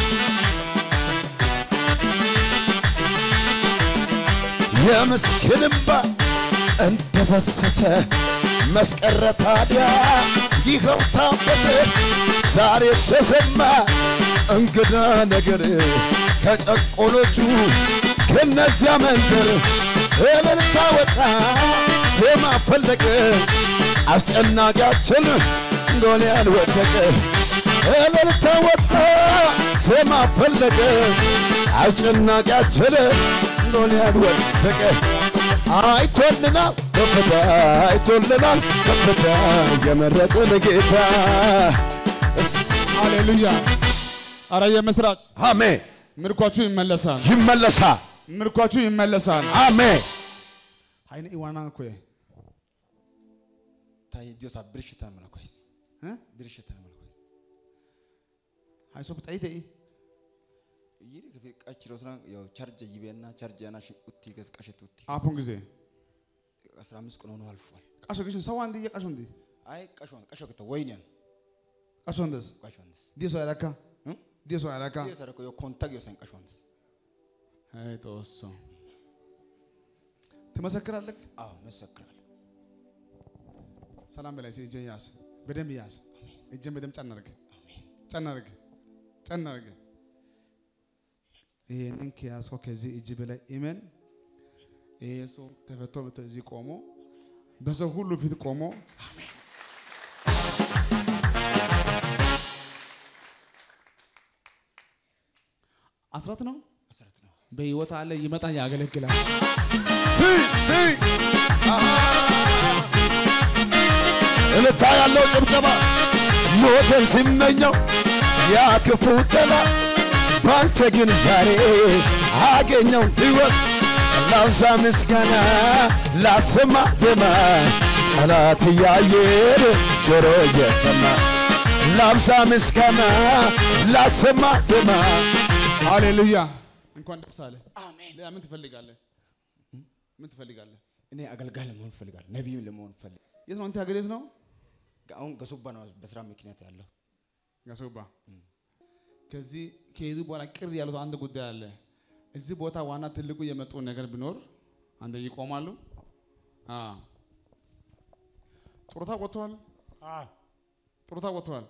የምስኪን እንባ እንደፈሰሰ መስቀረ ታዲያ ይኸው ታፈሰ ዛሬ ተሰማ እንግዳ ነገር ከጨቆኖቹ ከነዚያ መንደር እልልታ ወጣ ዜማ ፈለቀ አስጨናቂያችን እንደሆነ ያልወደቀ እልልታ ወጣ ዜማ ፈለቀ አስጨናቂያችን እንደሆነ ያልወደቀ አይቶልናል ከፍታ አይቶልናል ከፍታ የመረጠን ጌታ ሃሌሉያ አረ የመስራች አሜን ምርኳችሁ ይመለሳል ይመለሳል ምርኳችሁ ይመለሳል አሜን አይነ ኢዋና ኮይ ታይ ዲዮሳ ብርሽታ መልኳይስ ብርሽታ መልኳይስ አይሶ በጣይቴ ይሪ ከፊ ቃችሮስና ያው ቻርጅ ይቤና ቻርጅ ያናሽ ኡቲ ገስቃሽት ኡቲ አፑን ጊዜ 15 ቀን ሆኖ አልፏል። ቃሾግሽን ሰው አንድ የቃሾ እንዴ አይ ቃሾ ከተ ወይኔን ቃሾ እንደስ ዲሶ ያላካ ዲዮሳ ረኮ ዮ ኮንታግ yosan ቃሾ እንደስ አይ ጦሶ ትመሰክራለህ? አዎ መሰክራለሁ። ሰላም በላይ እጄን ያዝ በደንብ ያዝ እጄን በደንብ ጨናርግ ጨናርግ ጨናርግ ይሄንን ከያዝከው ከዚህ እጅ በላይ ኢመን ይሄ ሰው ተፈቶ መጥቶ እዚህ ቆሞ በሰው ሁሉ ፊት ቆሞ አሜን አስራት ነው በህይወት አለ ይመጣ ያገለግላል እልልታ ያለው ጭብጨባ ሞትን ሲመኘው ያ ክፉ ጠላት ባንተ ግን ዛሬ አገኘው ሕይወት ላብዛ ምስጋና ላሰማ ዜማ ጠላት እያየን ጆሮ እየሰማ ላብዛ ምስጋና ላሰማ ዜማ ሃሌሉያ እንኳን ደስ አለ አሜን ለምን ትፈልጋለህ ምን ትፈልጋለህ እኔ አገልጋይ ለመሆን ፈልጋለሁ ነብይ ለመሆን ፈልጋለሁ የት ነው አንተ አገሬት ነው አሁን ገሱባ ነው በስራ ምክንያት ያለው ገሱባ ከዚህ ከሄዱ በኋላ ቅር ያለው አንድ ጉዳይ አለ እዚህ ቦታ ዋና ትልቁ የመጡ ነገር ቢኖር አንደ ይቆማሉ ጡረታ ወጥቷል ጡረታ ወጥቷል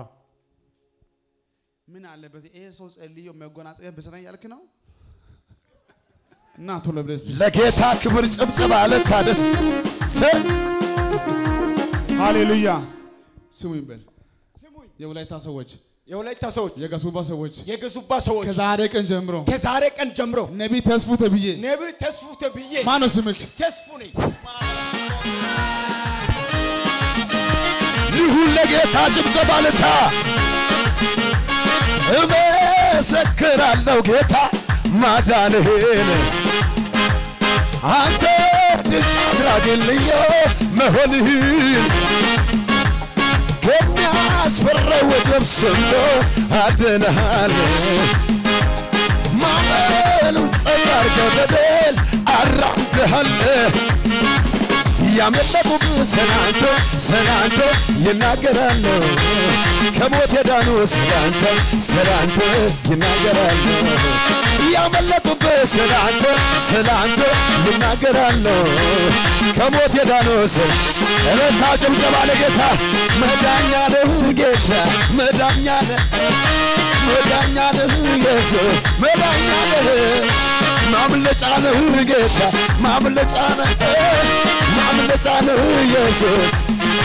ምን አለበት ይሄ ሰው ጸልዮ መጎናጸፊያ በሰጠኝ ያልክ ነው እና ቶሎ ብለስ ለጌታ ክብር ጭብጨባ ለታደስ ሃሌሉያ ስሙኝ በል የወላይታ ሰዎች የገሱባ ሰዎች ከዛሬ ቀን ጀምሮ ነብይ ተስፉ ተብዬ ማነው ስምክ ተስፉ ነኝ ይሁን ለጌታ ጭብጨባ ለታ እመሰክራለሁ ጌታ ማዳንህን አንተ ድንቅ አድራጊልኝ መሆንህን ከሚያስፈራው ወጀብ ሰምቶ አድነሃል ማዕበሉን ጸጥ አድርገህ በድል አራምደሃል ያመለጡት ስላንተ ይናገራሉ ከሞት የዳኑ ስላንተ ይናገራሉ ያመለጡት ስላንተ ይናገራሉ ከሞት የዳኑ እልልታ ጭብጨባ ለጌታ መዳኛ ነህ ጌታ መዳኛ ነህ ኢየሱስ መዳኛ ነህ ማምለጫ ነህ ጌታ ማምለጫ ነህ ኢየሱስ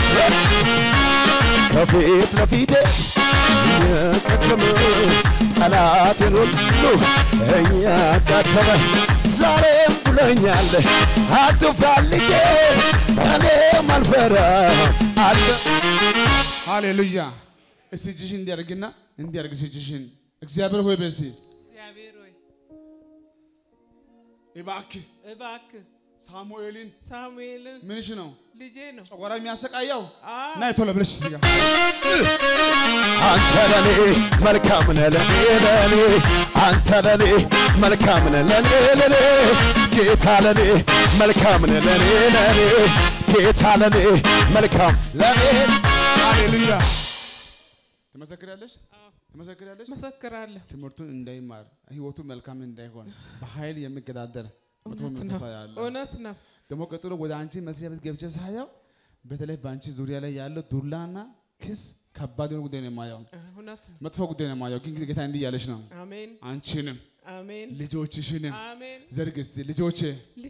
ከፊት ለፊቴ የቀደመ ጠላቴን ሁሉ እያዳተመ ዛሬም ብሎኛል አትፍራ ልጄ እኔም አልፈራም አለ ሃሌሉያ እስቲ እጅሽን እንዲያርግና እንዲያርግ እጅሽን እግዚአብሔር ሆይ በሲ እግዚአብሔር ሆይ እባክህ ሳሙኤልን ምንሽ ነው ልጄ ነው ጨጓራ የሚያሰቃየው ናይ ቶሎ ብለሽ እዚህ ጋር አንተ ለኔ መልካም ነህ ለኔ አንተ ለኔ መልካም ነህ ለኔ ጌታ ለኔ መልካም ነህ ለኔ ጌታ ለኔ መልካም ለኔ ሃሌሉያ ትመሰክራለሽ ትመሰክራለሽ መሰክራለሁ ትምህርቱን እንዳይማር ህይወቱ መልካም እንዳይሆን በኃይል የሚገዳደር መጥፎ መንፈስ ያለው እውነት ነው ደግሞ ቀጥሎ ወደ አንቺ መስሪያ ቤት ገብቼ ሳያው በተለይ ባንቺ ዙሪያ ላይ ያለው ዱላና ክስ ከባድ ነው ጉዳይ ነው የማየው እውነት ነው መጥፎ ጉዳይ ነው የማየው ግን ጌታ እንዲህ ያለሽ ነው አሜን አንቺንም አሜን ልጆችሽንም አሜን ዘርግስቲ ልጆቼ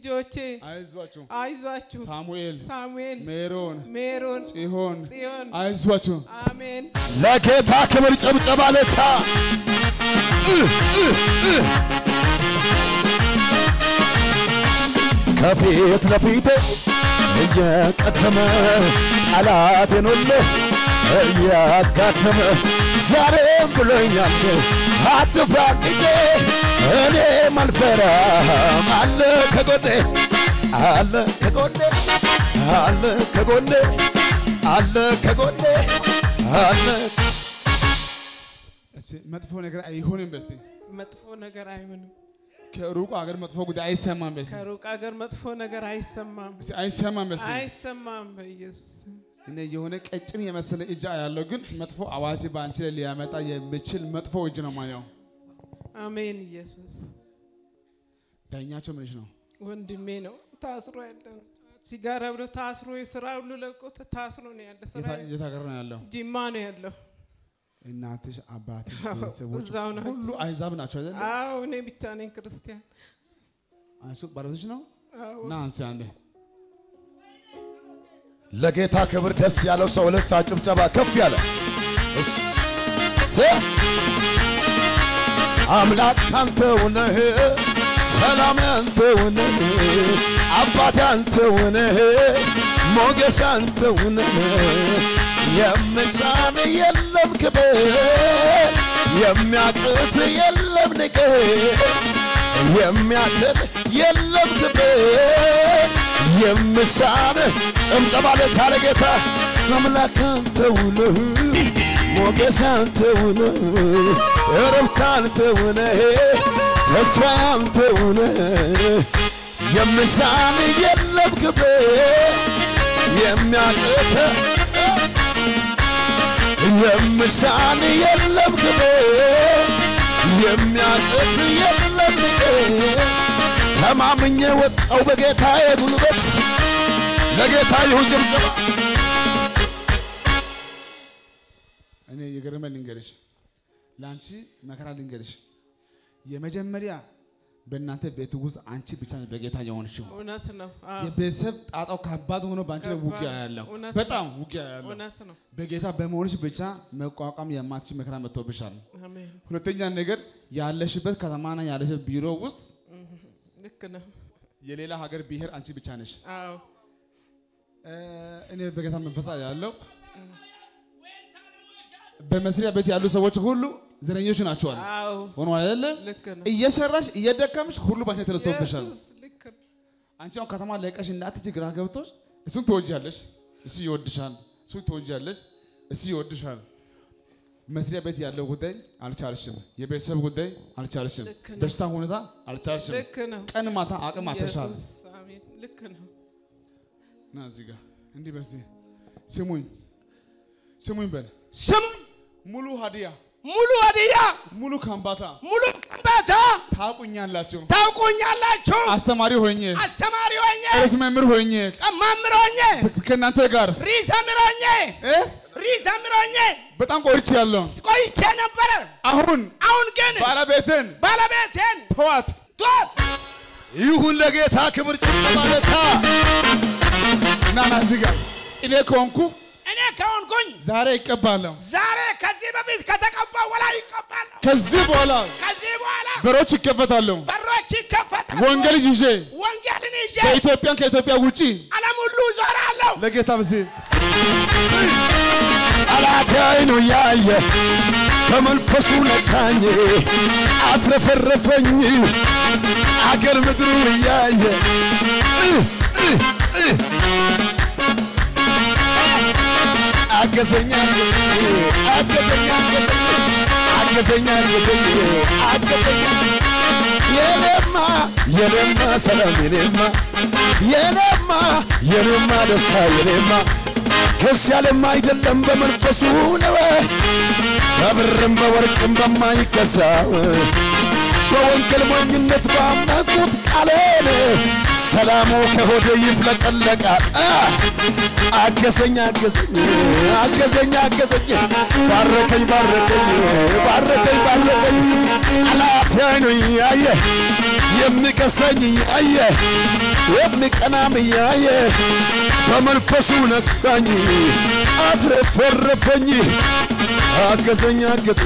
አይዟችሁ ሳሙኤል ሜሮን ጽዮን አይዟችሁ አሜን ለጌታ ክብር ጨብጨባ ለታ ከፊት ለፊቴ እየቀደመ ጠላቴን ሁሉ እያጋደመ ዛሬም ብሎኛል አትፍራ ልጄ እኔ አልፈራም አለ ከጎኔ አለ ከጎኔ አለ ከጎኔ አለ ከጎኔ አለ መጥፎ ነገር አይሆንም በስቲ መጥፎ ነገር አይሆንም ከሩቅ አገር መጥፎ ጉዳይ አይሰማም በስቲ ከሩቅ አገር መጥፎ ነገር አይሰማም አይሰማም በስቲ አይሰማም በኢየሱስ እኔ የሆነ ቀጭን የመሰለ እጅ ያለው ግን መጥፎ አዋጅ ባንቺ ላይ ሊያመጣ የሚችል መጥፎ እጅ ነው ማየው አሜን ኢየሱስ ዳኛቸው ምንሽ ነው ወንድሜ ነው ታስሮ ያለው ሲጋራ ብሎ ታስሮ የሥራ ሁሉ ለቆ ታስሮ ነው ያለው ስራ የታገረ ነው ያለው ጂማ ነው ያለው እናትሽ አባትሽ ቤተሰቦች ሁሉ አይዛብ ናቸው አይደል አዎ እኔ ብቻ ነኝ ክርስቲያን አንሱ ባለቤትሽ ነው ና አንቺ አንዴ ለጌታ ክብር ደስ ያለው ሰው ለታ ጭብጨባ ከፍ ያለ አምላክ አንተው ነህ ሰላም አንተው ነህ አባት አንተው ነህ ሞገስ አንተው ነህ የምሳን የለም ክብር የሚያቅት የለም ንቀት የሚያቅት የለም ክብር የምሳን ጨምጨባ ለታለ ጌታ አምላክ አንተው ነህ ሞገስ አንተው ነህ እረፍት አንተው ነህ ተስፋ አንተው ነህ የምሳን የለም ክብር የሚያቅት የምሳን የለም ክብር የሚያቅት የለም ንቀት ተማምኜ ወጣው በጌታዬ ጉልበት ለጌታ ይሁን ጭብጨባ እኔ የገረመኝ ልንገርሽ ላንቺ መከራ ልንገርሽ የመጀመሪያ በእናንተ ቤት ውስጥ አንቺ ብቻ ነሽ በጌታ የሆንሽው እውነት ነው የቤተሰብ ጣጣው ከባድ ሆኖ ባንቺ ላይ ውጊያ ያለው በጣም ውጊያ ያለው እውነት ነው በጌታ በመሆንሽ ብቻ መቋቋም የማትችል መከራ መጥቶብሻል አሜን ሁለተኛ ነገር ያለሽበት ከተማና ያለሽበት ቢሮ ውስጥ ልክ ነው የሌላ ሀገር ብሔር አንቺ ብቻ ነሽ አዎ እኔ በጌታ መንፈሳ ያለው በመስሪያ ቤት ያሉ ሰዎች ሁሉ ዘረኞች ናቸው አለ አዎ ሆኖ አይደለም እየሰራሽ እየደከምሽ ሁሉ ባንቺ ተነስተውብሻል አንቺ አሁን ከተማ ለቀሽ እናትጂ ግራ ገብቶሽ እሱን ትወጃለሽ እሱ ይወድሻል እሱ ትወጃለሽ እሱ ይወድሻል መስሪያ ቤት ያለው ጉዳይ አልቻልሽም የቤተሰብ ጉዳይ አልቻልሽም በሽታ ሁኔታ አልቻልሽም ቀን ማታ አቅም አተሻል አሜን ልክ ነው ና እዚህ ጋር እንዲህ በዚህ ስሙኝ በል ስም ሙሉ ሀዲያ ሙሉ ካምባታ ታውቁኛላችሁ አስተማሪ ሆኜ ርዕሰ መምህር ሆኜ ከእናንተ ጋር ሪሳ ምሮኜ በጣም ቆይቼ ነበረ አሁን ግን ባለቤቴን ተዋት ይሁን ለጌታ ክብር ጭብጨባ ለታ ናና እዚህ ጋር እኔ ከሆንኩኝ ዛሬ ይቀባለሁ ከዚህ በፊት ከተቀባው በላይ ይቀባለሁ ከዚህ በኋላ በሮች ይከፈታሉ ወንጌልን ይዤ ከኢትዮጵያ ውጪ ዓለም ሁሉ ዞራለሁ ለጌታ በዚህ ጠላቴ አይኑ ያየ በመንፈሱ ነካኝ አትረፈረፈኝ አገር ምድሩ ያየ አገዘኛ አገዘኛ አገዘኛ የኔማ ሰላም የኔማ ደስታ የኔማ ከስ ያለም አይደለም በመንፈሱ ነው በብርም በወርቅም በማይገዛው በወንጌል ሞኝነት ባመንኩት ቃሌን ሰላሙ ከሆዴ ይፍለቀለቃል አገዘኛ ባረከኝ አላት አይኑኝ አየ የሚከሰኝ አየ የሚቀናም አየ በመንፈሱ ነካኝ አትረፈረፈኝ አገዘኛ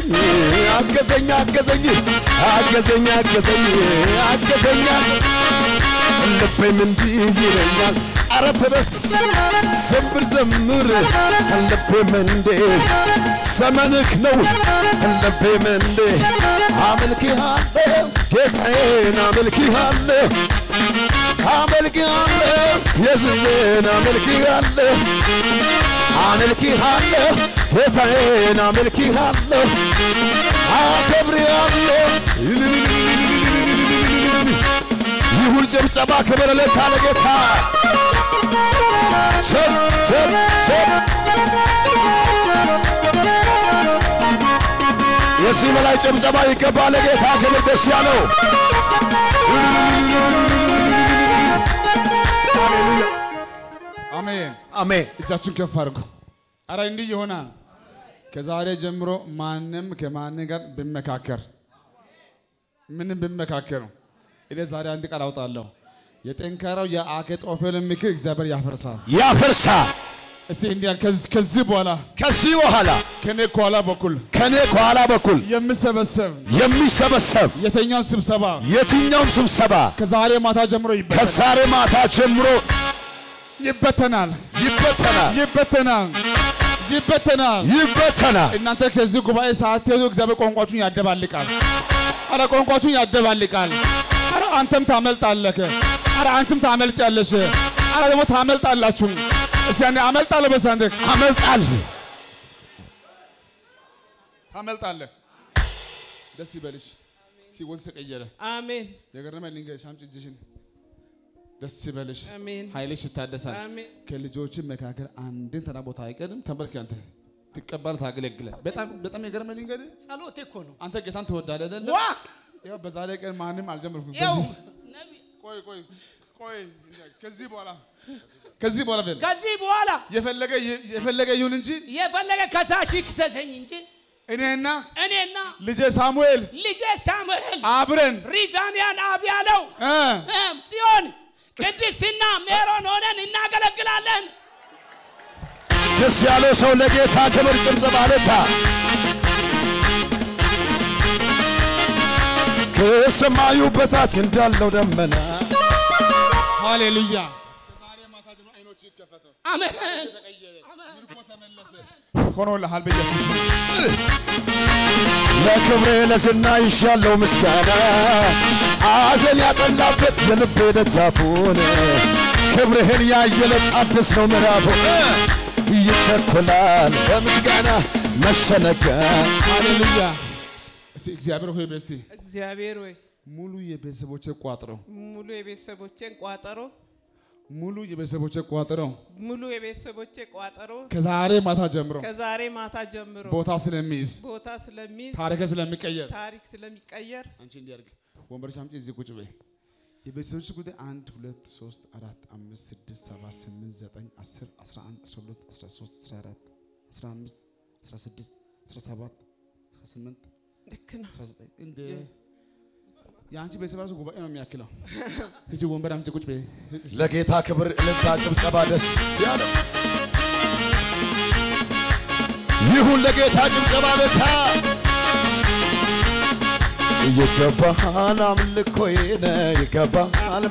ልቤም እንዲህ ይለኛል ኧረ ተነስ ዘምር ልቤም እንዴ ዘመንህ ነው ልቤም እንዴ አመልክሃለሁ ጌታዬን አመልክሃለሁ የዝቤን አመልክሃለሁ ጌታዬን አመልክሃለሁ አከብርሃለሁ ይሁን ጭብጨባ ክብር ለታ ለጌታ ቸብ የዚህ በላይ ጭብጨባ ይገባል ለጌታ ክብር ደስ ያለው አሜን እጃችሁን ከፍ አድርጉ ኧረ እንዲህ ይሆናል ከዛሬ ጀምሮ ማንም ከማን ጋር ቢመካከር ምንም ቢመካከር እኔ ዛሬ አንድ ቃል አውጣለሁ የጠንካራው የአኬጦፌል ምክር እግዚአብሔር ያፈርሳል እስቲ እንዲያ ከዚህ በኋላ ከኔ ከኋላ በኩል የሚሰበሰብ የትኛውም ስብሰባ ከዛሬ ማታ ጀምሮ ይበተናል እናንተ ከዚህ ጉባኤ ሳትሄዱ እግዚአብሔር ቋንቋችሁን ያደባልቃል አረ አንተም ታመልጣለህ አረ አንተም ታመልጫለሽ አረ ደግሞ ታመልጣላችሁ እስቲ አንዴ አመልጣለሁ በሳንደክ ታመልጣለህ ደስ ይበልሽ ህይወት ተቀየረ አሜን የገረመ ልንገርሽ አምጪ እጅሽን ደስ ይበልሽ አሜን ኃይልሽ ይታደሳል አሜን ከልጆች መካከል አንድን ተራ ቦታ አይቀርም ተንበርክ አንተ ትቀበል ታገለግለ በጣም የገረመ ልንገርሽ ጸሎት እኮ ነው አንተ ጌታን ትወዳለህ አይደል ዋ ያው በዛሬ ቀን ማንንም አልጀመርኩም ቆይ ከዚህ በኋላ የፈለገ ይሁን እንጂ የፈለገ ከሳሽ ይክሰሰኝ እንጂ እኔና ልጄ ሳሙኤል አብረን ሪፋኒያን አብያለው ጽዮን ቅድስና ሜሮን ሆነን እናገለግላለን ደስ ያለው ሰው ለጌታ ክብር ጭብጨባ ለታ ከሰማዩ በታች እንዳለው ደመና ሃሌሉያ አሜን ሆኖልሃል በኢየሱስ ለክብሬ ለዝና ይሻለው ምስጋና አዘን ያጠላበት የልቤ ደጃፉን ክብርህን ያየለት አዲስ ነው ምዕራፉ ይቸኮላል በምስጋና መሸነጋ ሃሌሉያ እግዚአብሔር ሆይ ሙሉ የቤተሰቦቼን ቋጠሮ ከዛሬ ማታ ጀምሮ ቦታ ስለሚይዝ ታሪክ ስለሚቀየር አንቺ እንዲያርግ ወንበርሽ አምጪ እዚህ ቁጭ በይ የቤተሰቦች ጉዳይ 1 2 3 4 5 6 7 8 9 10 11 12 13 14 15 16 17 18 ልክና 19 እንደ ያንቺ ቤተሰባሱ ጉባኤ ነው የሚያክለው እጂ ወንበር አምጪ ቁጭ በይ ለጌታ ክብር እልልታ ጭብጨባ ደስ ያለው ይሁን ለጌታ ጭብጨባ ለታ ይገባሃል አምልኮዬን ይገባሃል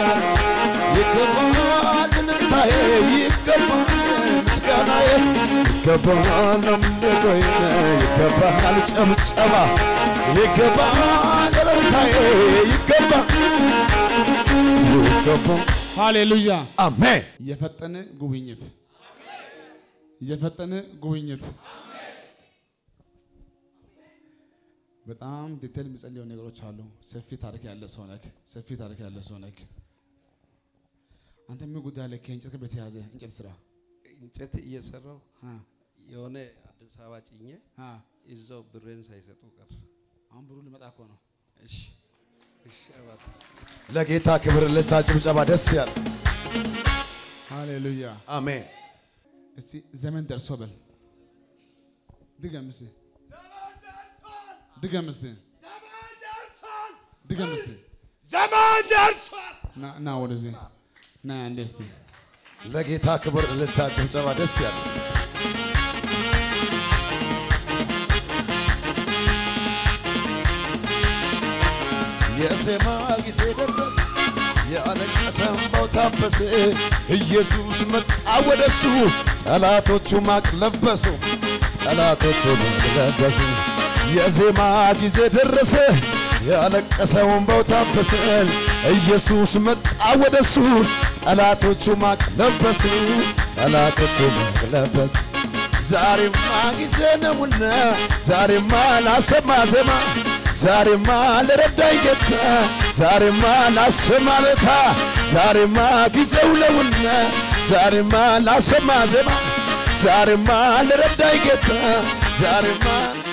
ይገባሃል እልልታዬ ይገባሃል ምስጋናዬ ይገባሃል አምልኮዬን ይገባሃል ጭብጨባ ይገባሃል እልልታዬ ይገባሃል ሃሌሉያ አሜን የፈጠነ ጉብኝት በጣም ዲቴል የሚጸልዩ ነገሮች አሉ። ሰፊ ታሪክ ያለ ሰው ነህ። ሰፊ ታሪክ ያለ ሰው ነህ። አንተ ምን ጉዳይ አለ? ከእንጨት ጋር በተያያዘ እንጨት ስራ እንጨት እየሰራው የሆነ አዲስ አበባ ጭኜ እዛው ብሬን ሳይሰጡ ቀር። አሁን ብሩ ሊመጣ እኮ ነው። እሺ እሺ አባት ለጌታ ክብር ለታጭብጨባ ደስ ያለ ሃሌሉያ አሜን። እስቲ ዘመን ደርሶ በል ድገምስ ድገምስ ድገምስ ዘመን ደርሷል። ና ወደዚህ ና አንዴ እስቲ ለጌታ ክብር ለታጭብጨባ ደስ ያለ የዜማ ጊዜ ደረሰ ያለቀሰ እንባው ታበሰ ኢየሱስ መጣ ወደሱ ጠላቶቹ ማቅ ለበሱ ጠላቶቹ ማቅ ለበሱ የዜማ ጊዜ ደረሰ ያለቀሰ እንባው ታበሰ ኢየሱስ መጣ ወደሱ ጠላቶቹ ማቅ ለበሱ ጠላቶቹ ማቅ ለበሱ ዛሬማ ጊዜ ነውና ዛሬማ ላሰማ ዜማ ዛሬማ ለረዳኝ ጌታ ዛሬማ ላሰማ ለታ ዛሬማ ጊዜው ነውና ዛሬማ ላሰማ ዜማ ዛሬማ ለረዳኝ ጌታ ዛሬማ